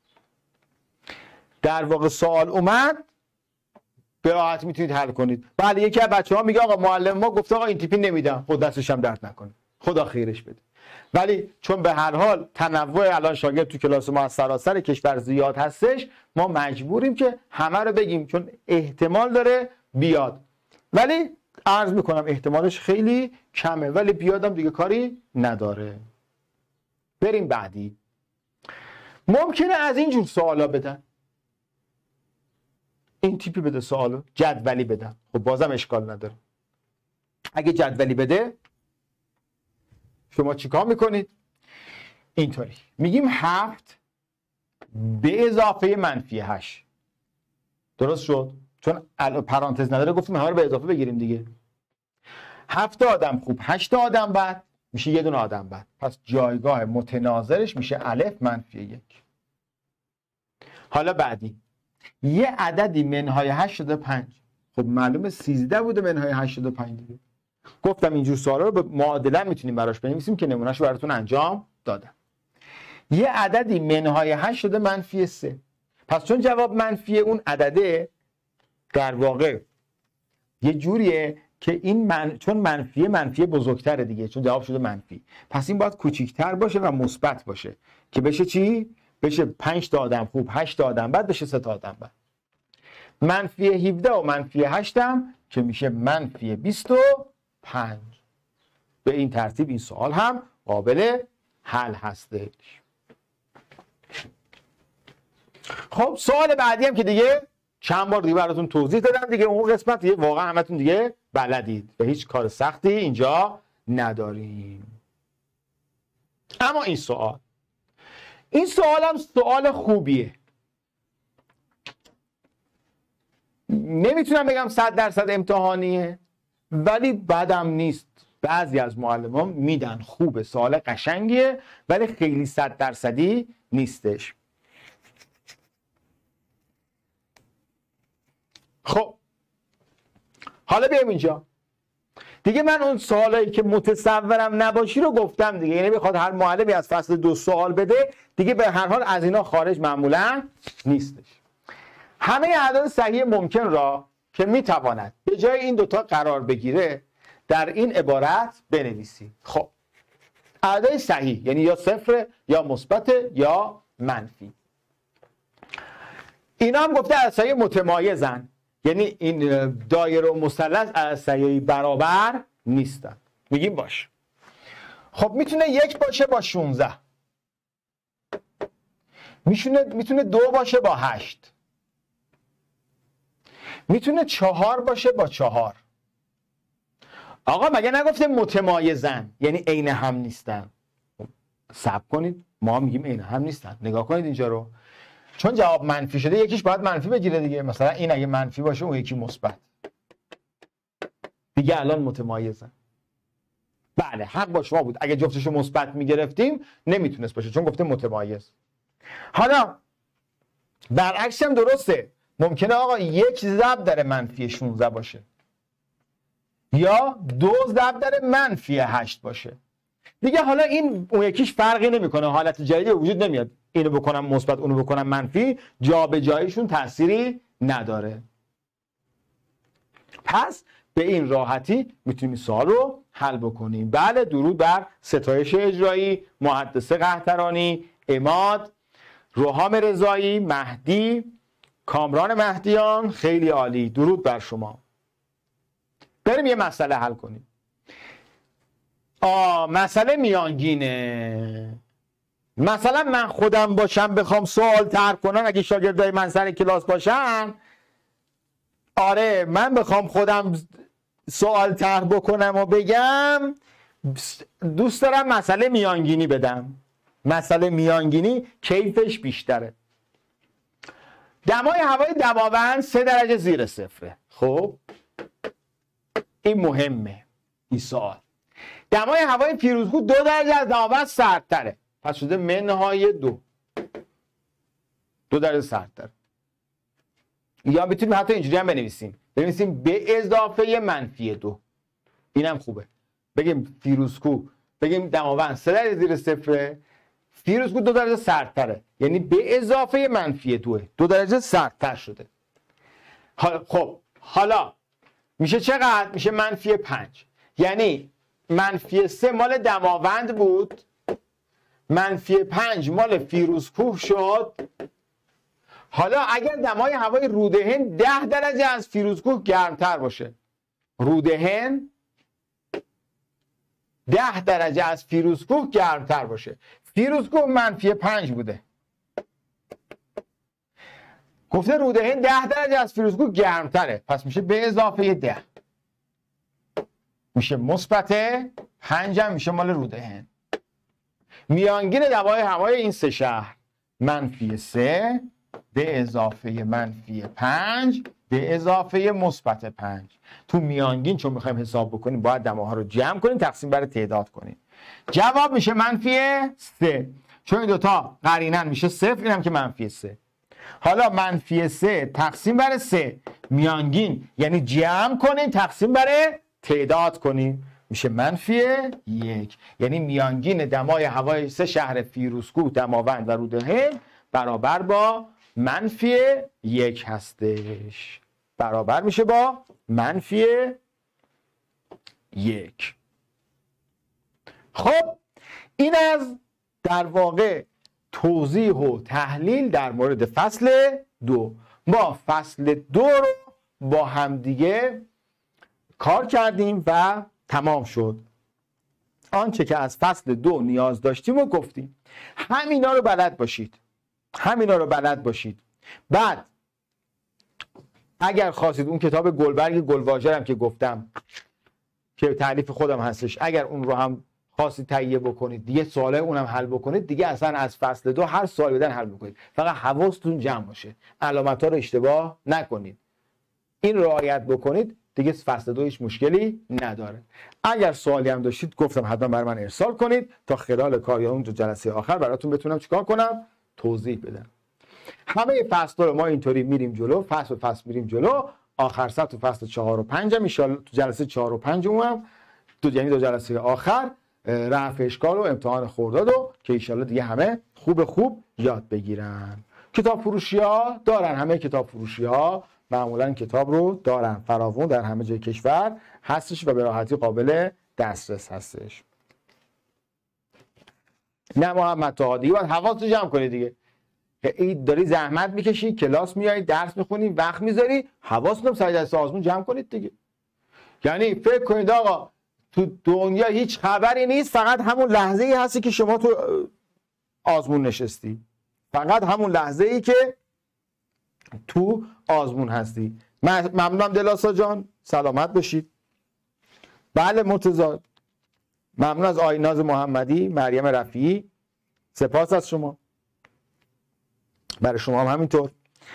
در واقع سوال اومد، به راحت میتونید حل کنید. بله یکی از بچه‌ها میگه آقا معلم ما گفته آقا این تیپی نمیدم، خود دستش هم درد نکنه، خدا خیرش بده. ولی چون به هر حال تنوع الان شاگرد تو کلاس ما از سراسر کشور زیاد هستش، ما مجبوریم که همه رو بگیم، چون احتمال داره بیاد. ولی عرض میکنم احتمالش خیلی کمه، ولی بیادم دیگه کاری نداره. بریم بعدی. ممکنه از این جور سوالا بدن، این تیپی بده سوالو، جدولی بدن، خب بازم اشکال نداره. اگه جدولی بده شما چیکار میکنید؟ اینطوری میگیم 7 به اضافه منفی 8. درست شد؟ چون پرانتز نداره گفتیم همه رو به اضافه بگیریم دیگه. 7 آدم خوب 8 آدم بد میشه یه دونه آدم بد، پس جایگاه متناظرش میشه الف منفی 1. حالا بعدی یه عددی منهای 8 شده 5. خب معلومه 13 بوده منهای 8 شده 5 دیگه. گفتم اینجور سوالا رو به معادله میتونیم براش بنویسیم که نمونهشو براتون انجام دادم. یه عددی منهای 8 شده منفی 3. پس چون جواب منفی اون عدده، در واقع یه جوریه که این چون منفی بزرگتره دیگه، چون جواب شده منفی، پس این باید کوچیک‌تر باشه و مثبت باشه که بشه چی؟ بشه 5 تا آدم خوب 8 تا آدم بد، بشه 3 تا آدم بد. منفی 17 و منفی 8 هم که میشه منفی 25. به این ترتیب این سوال هم قابل حل هستش. خب سوال بعدی هم که دیگه چند بار دیگه براتون توضیح دادم دیگه، اون قسمت دیگه واقعا همتون دیگه بلدید و هیچ کار سختی اینجا نداریم. اما این سوال هم سوال خوبیه. نمیتونم بگم 100% امتحانیه، ولی بدم نیست. بعضی از معلمان میدن خوبه، سوال قشنگیه، ولی خیلی 100% نیستش. خب حالا بیایم اینجا دیگه. من اون سوالایی که متصورم نباشی رو گفتم دیگه، یعنی بخواد هر معلمی از فصل 2 سوال بده دیگه به هر حال از اینا خارج معمولا نیستش. همه اعداد صحیح ممکن را که میتواند به جای این دوتا قرار بگیره در این عبارت بنویسی. خب اعداد صحیح یعنی یا صفر یا مثبت یا منفی. اینا هم گفته اعداد صحیح متمایزن، یعنی این دایره و مثلث اعداد صحیح برابر نیستن. میگیم باش. خب میتونه 1 باشه با 16، میتونه 2 باشه با 8، میتونه 4 باشه با 4. آقا مگه نگفته متمایزن یعنی عین هم نیستن؟ صبر کنید، ما میگیم عین هم نیستن. نگاه کنید اینجا رو، چون جواب منفی شده یکیش باید منفی بگیره دیگه. مثلا این اگه منفی باشه اون یکی مثبت، دیگه الان متمایزن. بله حق با شما بود، اگه جفتشو مثبت میگرفتیم نمیتونست باشه چون گفته متمایز. حالا برعکس هم درسته، ممکنه آقا 1 ضرب در منفی 16 باشه یا 2 ضرب در منفی 8 باشه دیگه. حالا این اون یکیش فرقی نمیکنه، حالت جدیدی وجود نمیاد اینو بکنم مثبت اونو بکنم منفی، جابجاییشون تأثیری نداره. پس به این راحتی میتونیم سوال رو حل بکنیم. بله درود بر ستایش اجرایی، محدثه قحطرانی، عماد، روحام رضایی، مهدی، کامران مهدیان، خیلی عالی، درود بر شما. بریم یه مسئله حل کنیم. مسئله میانگینه. مثلا من خودم باشم بخوام سوال طرح کنم، اگه شاگردای من سر کلاس باشن، آره من بخوام خودم سوال طرح بکنم و بگم دوست دارم مسئله میانگینی بدم. مسئله میانگینی کیفش بیشتره. دمای هوای دماوند 3 درجه زیر صفره. خب این مهمه این سوال. دمای هوای پیروزگو 2 درجه از دماوند سردتره، پس شده منهای 2 درجه سردتر. یا میتونیم حتی اینجوری هم بنویسیم به اضافه منفی 2. اینم خوبه. بگیم پیروزگو، بگیم دماوند 3 درجه زیر صفره، پیروزگو 2 درجه سردتره، یعنی به اضافه منفی 2 درجه سردتر شده. خب حالا میشه چقدر؟ میشه منفی 5. یعنی منفی 3 مال دماوند بود، منفی 5 مال فیروزکوه شد. حالا اگر دمای هوای رودهن 10 درجه از فیروزکوه گرمتر باشه، رودهن 10 درجه از فیروزکوه گرمتر باشه، فیروزکوه منفی 5 بوده، گفته رودهن 10 درجه از فیروزکوه گرمتره، پس میشه به اضافه 10 میشه مثبت 5 هم میشه مال رودهن. میانگین دمای هوای این 3 شهر منفی 3 به اضافه منفی 5 به اضافه مثبت 5. تو میانگین چون میخوایم حساب بکنیم باید دماها رو جمع کنیم تقسیم بر تعداد کنیم. جواب میشه منفی 3 چون این دوتا قرینن میشه 0، اینم که منفی 3. حالا منفی 3 تقسیم بر 3 میانگین یعنی جمع کنیم تقسیم بر تعداد کنیم میشه منفی 1. یعنی میانگین دمای هوای 3 شهر فیروزکوه، دماوند و رودهن برابر با منفی 1 هستش. برابر میشه با منفی 1. خب این از در واقع توضیح و تحلیل در مورد فصل 2. ما فصل 2 رو با همدیگه کار کردیم و تمام شد. آنچه که از فصل 2 نیاز داشتیم و گفتیم. همینا رو بلد باشید. بعد اگر خواستید اون کتاب گلبرگ گلواژه هم که گفتم که تألیف خودم هستش، اگر اون رو هم خواستید تهیه بکنید دیگه سوالای اونم حل بکنید دیگه، اصلا از فصل 2 هر سوال بدن حل بکنید. فقط حواستون جمع باشه، علامت‌ها رو اشتباه نکنید. این رعایت بکنید دیگه فصل 2 هیچ مشکلی نداره. اگر سوالی هم داشتید گفتم حتما برای من ارسال کنید تا خلال کار یا اون جلسه آخر براتون بتونم چیکار کنم، توضیح بدم. همه فصل رو ما اینطوری میریم جلو، فصل به فصل میریم جلو. آخر سر تو فصل 4 و 5 هم ان تو جلسه 4 و 5 هم یعنی دو جلسه آخر رفع اشکال و امتحان خرداد رو که ان دیگه همه خوب یاد بگیرن. کتاب فروشی ها دارن، همه کتاب فروشی ها معمولا کتاب رو دارن، فراوون در همه جای کشور هستش و به راحتی قابل دسترس هستش. نه محمد طه دیگه باید حواست رو جمع کنی دیگه. این داری زحمت میکشی، کلاس میای، درس میخونی، وقت میذاری، حواستون سر جلسه آزمون جمع کنید دیگه. یعنی فکر کنید آقا تو دنیا هیچ خبری نیست، فقط همون لحظه ای هستی که شما تو آزمون نشستی، فقط همون لحظه ای که تو آزمون هستی. ممنونم دلاسا جان، سلامت باشید. بله مرتضی، ممنون از آیناز محمدی، مریم رفیعی، سپاس از شما. برای شما هم همینطور.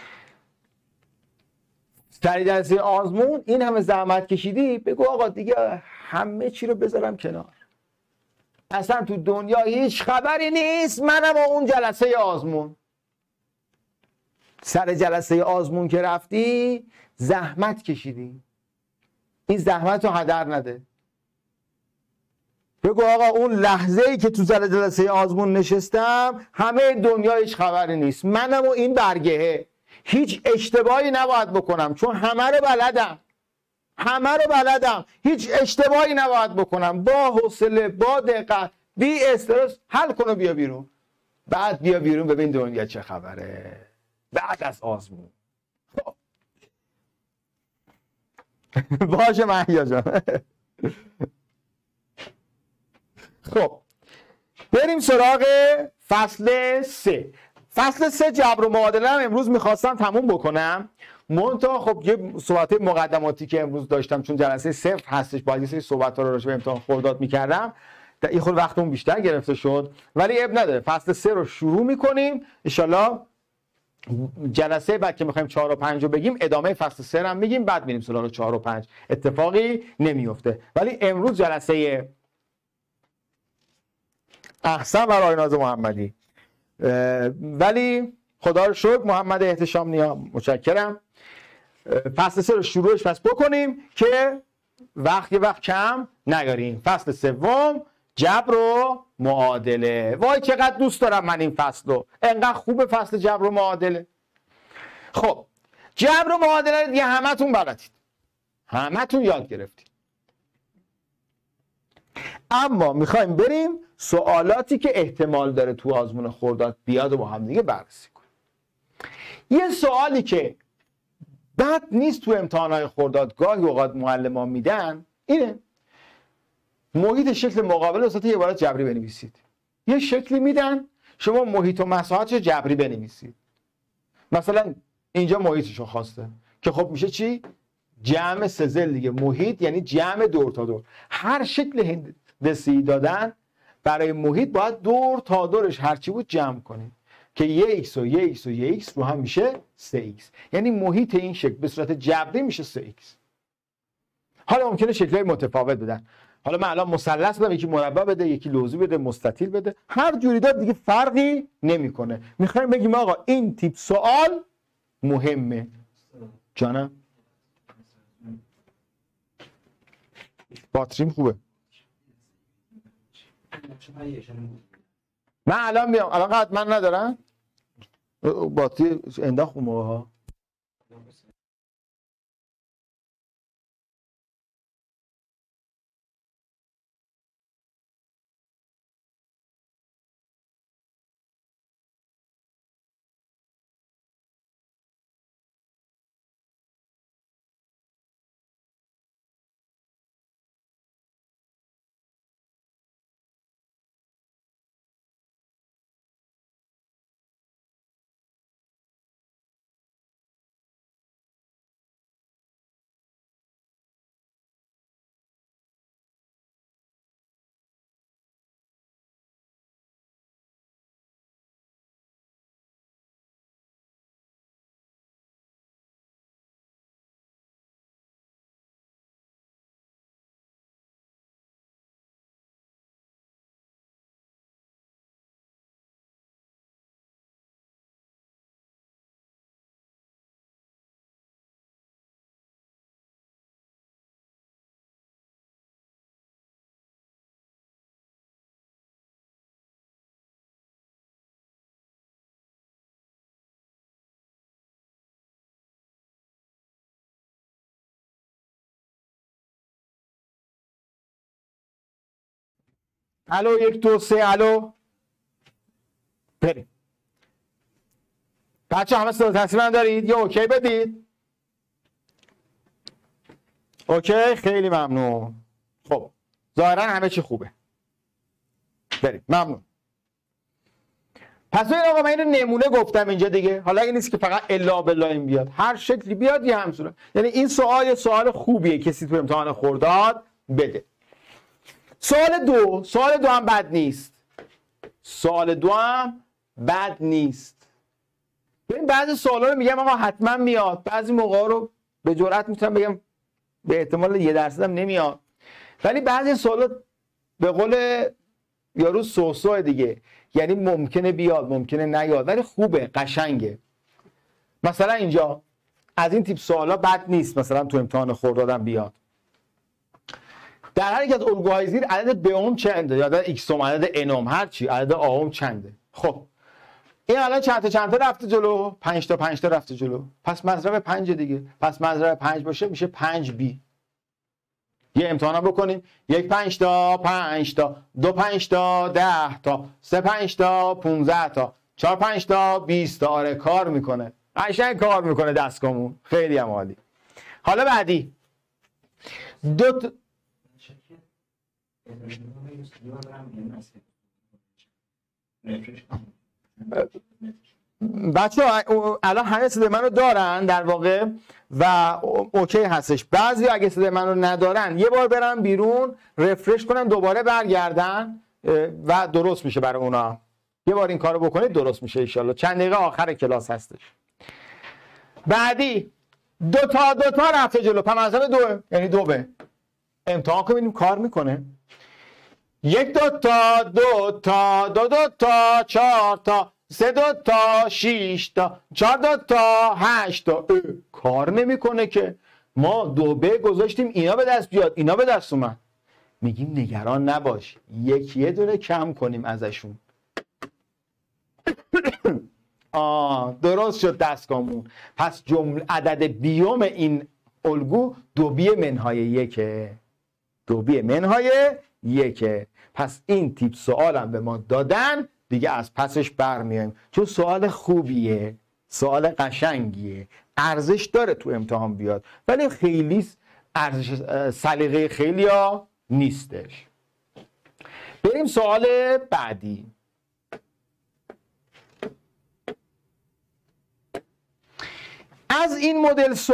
سر جلسه آزمون این همه زحمت کشیدی، بگو آقا دیگه همه چی رو بذارم کنار، اصلا تو دنیا هیچ خبری نیست، منم اون جلسه آزمون. سر جلسه آزمون که رفتی زحمت کشیدی، این زحمت رو هدر نده. بگو آقا اون لحظه ای که تو سر جلسه آزمون نشستم همه دنیا هیچ خبری نیست، منم و این برگهه، هیچ اشتباهی نباید بکنم چون همه رو بلدم، هیچ اشتباهی نباید بکنم، با حوصله، با دقت، بی استرس حل کن و بیا بیرون. بعد بیا بیرون ببین دنیا چه خبره بعد از آزمون. باشه مهیا جان. خب بریم سراغ فصل 3. فصل 3 جبر و معادله هم امروز میخواستم تموم بکنم، منتها خب یه صحبت مقدماتی که امروز داشتم چون جلسه 0 هستش باید یه سری صحبت ها رو راجع به امتحان خرداد میکردم، این خود وقتمون بیشتر گرفته شد، ولی اب نداره. فصل 3 رو شروع میکنیم ان جلسه بعد که میخوایم 4 و 5 رو بگیم ادامه فصل 3 هم میگیم، بعد میریم سراغ 4 و 5. اتفاقی نمیفته. ولی امروز جلسه احسن و رایناز محمدی، ولی خدا رو شکر محمد احتشام نیا متشکرم. فصل 3 رو شروعش پس بکنیم که وقت کم نیاریم. فصل 3 جبر و معادله. وای چقدر دوست دارم من این فصل رو، انقدر خوبه فصل جبر و معادله. خب جبر و معادله دیگه همتون بلدید، همتون یاد گرفتید، اما میخوایم بریم سوالاتی که احتمال داره تو آزمون خرداد بیاد و با هم دیگه بررسی کنیم. یه سوالی که بد نیست تو امتحانات خرداد گاهی اوقات معلمان میدن اینه: محیط شکل مقابل وسط یه عبارت جبری بنویسید. یه شکلی میدن شما محیط و مساحتش جبری بنویسید. مثلا اینجا محیطشو خواسته که خب میشه چی؟ جمع سزل دیگه. محیط یعنی جمع دور تا دور. هر شکل هندسی دادن برای محیط باید دور تا دورش هرچی بود جمع کنیم که یه ایکس و یه ایکس و یه ایکس رو هم میشه 3x. یعنی محیط این شکل به صورت جبری میشه 3x. حالا ممکنه شکل‌های متفاوت بدن، حالا من الان مثلث بدم، یکی مربع بده، یکی لوزی بده، مستطیل بده، هر جوری داد دیگه فرقی نمیکنه. میخوایم بگیم آقا این تیپ سوال مهمه. جانم باتریم خوبه. من الان میام، الان قد من ندارم باتری انداخت اون موقع ها. الو 1 2 3 الو. بریم بچه همه صدا تصویر دارید؟ یه اوکی بدید. اوکی خیلی ممنون. خب ظاهرا همه چی خوبه. بریم ممنون. پس ببین آقا من اینو نمونه گفتم اینجا دیگه. حالا این نیست که فقط الا بالله این بیاد، هر شکلی بیاد یه همصورت. یعنی این سوال خوبیه کسی تو امتحان خرداد بده. سوال دو هم بد نیست. سوال دو هم بد نیست. ببین بعضی سوالا رو میگم آقا حتما میاد، بعضی موقع رو به جرئت میتونم بگم به احتمال 1% هم نمیاد، ولی بعضی سوالا به قول یارو سوسو دیگه، یعنی ممکنه بیاد ممکنه نیاد ولی خوبه قشنگه. مثلا اینجا از این تیپ سوالا بد نیست مثلا تو امتحان خردادم بیاد. در هر یک از الگوهای زیر عدد بهم چنده یا عدد ایکسوم، عدد انوم، هر چی، عدد آهم چنده. خب این الان چند تا رفته جلو؟ 5 تا رفته جلو. پس مضرب 5 دیگه. پس مضرب 5 باشه میشه 5b. یه امتحان بکنیم. 1 5 تا 5 تا 2 5 تا 10 تا 3 5 تا 15 تا 4 5 تا 20 تا. آره کار میکنه، قشنگ کار میکنه دستگاهمون، خیلی هم عالی. حالا بعدی بچه ها الان همه صدای منو دارن در واقع و اوکی هستش. بعضی اگه صدای منو ندارن یه بار برن بیرون رفرش کنن دوباره برگردن و درست میشه برای اونا. یه بار این کارو بکنید درست میشه انشالله. چند دقیقه آخر کلاس هستش. بعدی دو تا رفته جلو. پمزم 2 یعنی 2 به امتحان کنیم ببینیم کار میکنه. 1 2 تا 2 تا 2 2 تا 4 تا 3 2 تا 6 تا 4 2 تا 8 تا. کار نمیکنه که. ما 2b گذاشتیم اینا به دست بیاد، اینا به دست اومد. میگیم نگران نباش، یه دونه کم کنیم ازشون. درست شد دستگاهمون. پس جمله عدد بیوم این الگو 2b منهای 1، 2b منهای 1. پس این تیپ سوال هم به ما دادن دیگه، از پسش برمیایم چون سوال خوبیه، سوال قشنگیه، ارزش داره تو امتحان بیاد ولی خیلی ارزش سلیقه خیلیا نیستش. بریم سوال بعدی. از این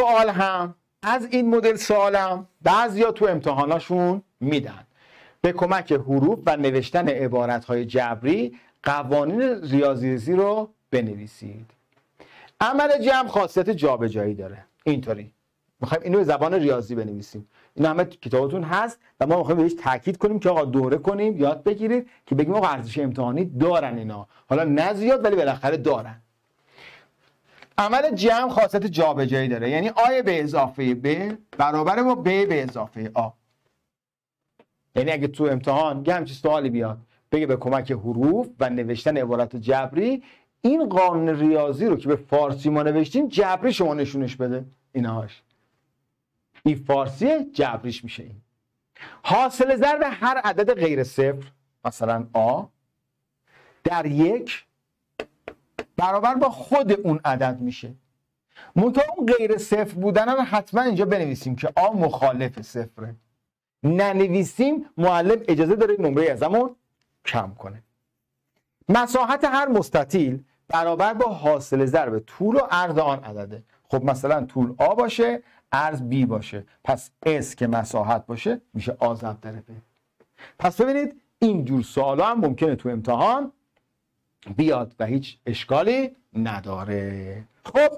مدل سوال هم بعضیا تو امتحاناشون میدن. به کمک حروف و نوشتن عبارت‌های جبری قوانین ریاضی رو بنویسید. عمل جمع خاصیت جابجایی داره. اینطوری میخوایم اینو به زبان ریاضی بنویسیم. این همه کتابتون هست و ما میخوایم بهش تاکید کنیم که آقا دوره کنیم، یاد بگیرید که بگیم آقا ارزش امتحانی دارن اینا. حالا نه زیاد ولی بالاخره دارن. عمل جمع خاصیت جابجایی داره، یعنی آ به اضافه ب برابر با ب به اضافه آ. یعنی اگه تو امتحان یه همچین سوالی بیاد بگه به کمک حروف و نوشتن عبارت جبری این قانون ریاضی رو که به فارسی ما نوشتیم جبری شما نشونش بده. اینهاش این فارسی جبریش میشه. این حاصل ضرب هر عدد غیر صفر مثلا آ در 1 برابر با خود اون عدد میشه. منتها اون غیر صفر بودن رو حتما اینجا بنویسیم که آ مخالف صفره. ننویسیم معلم اجازه داره نمره ازمون کم کنه. مساحت هر مستطیل برابر با حاصل ضرب طول و عرض آن عدده. خب مثلا طول آ باشه عرض بی باشه، پس اس که مساحت باشه میشه آ ضرب در ب. پس ببینید اینجور سوالا هم ممکنه تو امتحان بیاد و هیچ اشکالی نداره. خب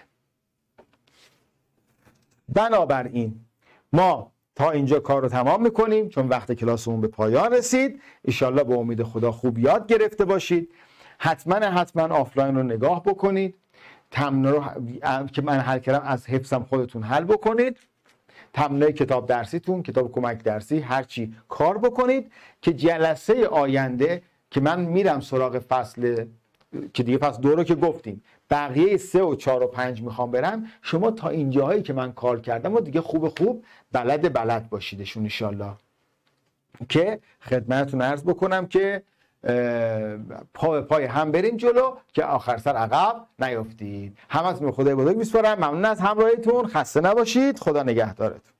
بنابراین ما تا اینجا کار رو تمام میکنیم چون وقت کلاسمون به پایان رسید. انشالله به امید خدا خوب یاد گرفته باشید. حتما آفلاین رو نگاه بکنید. تمرین رو که من حل کردم از حفظم خودتون حل بکنید. تمرین کتاب درسیتون، کتاب کمک درسی، هرچی کار بکنید که جلسه آینده که من میرم سراغ فصل که دیگه فصل 2 رو که گفتیم، بقیه 3 و 4 و 5 میخوام برم، شما تا اینجاهایی که من کار کردم و دیگه خوب بلد باشیدشون ان شاء الله. که خدمتتون عرض بکنم که پا به پای هم بریم جلو که آخر سر عقب نیفتید. همتون رو خدای بزرگ میسپارم. ممنون از همراهیتون. خسته نباشید. خدا نگهدارتون.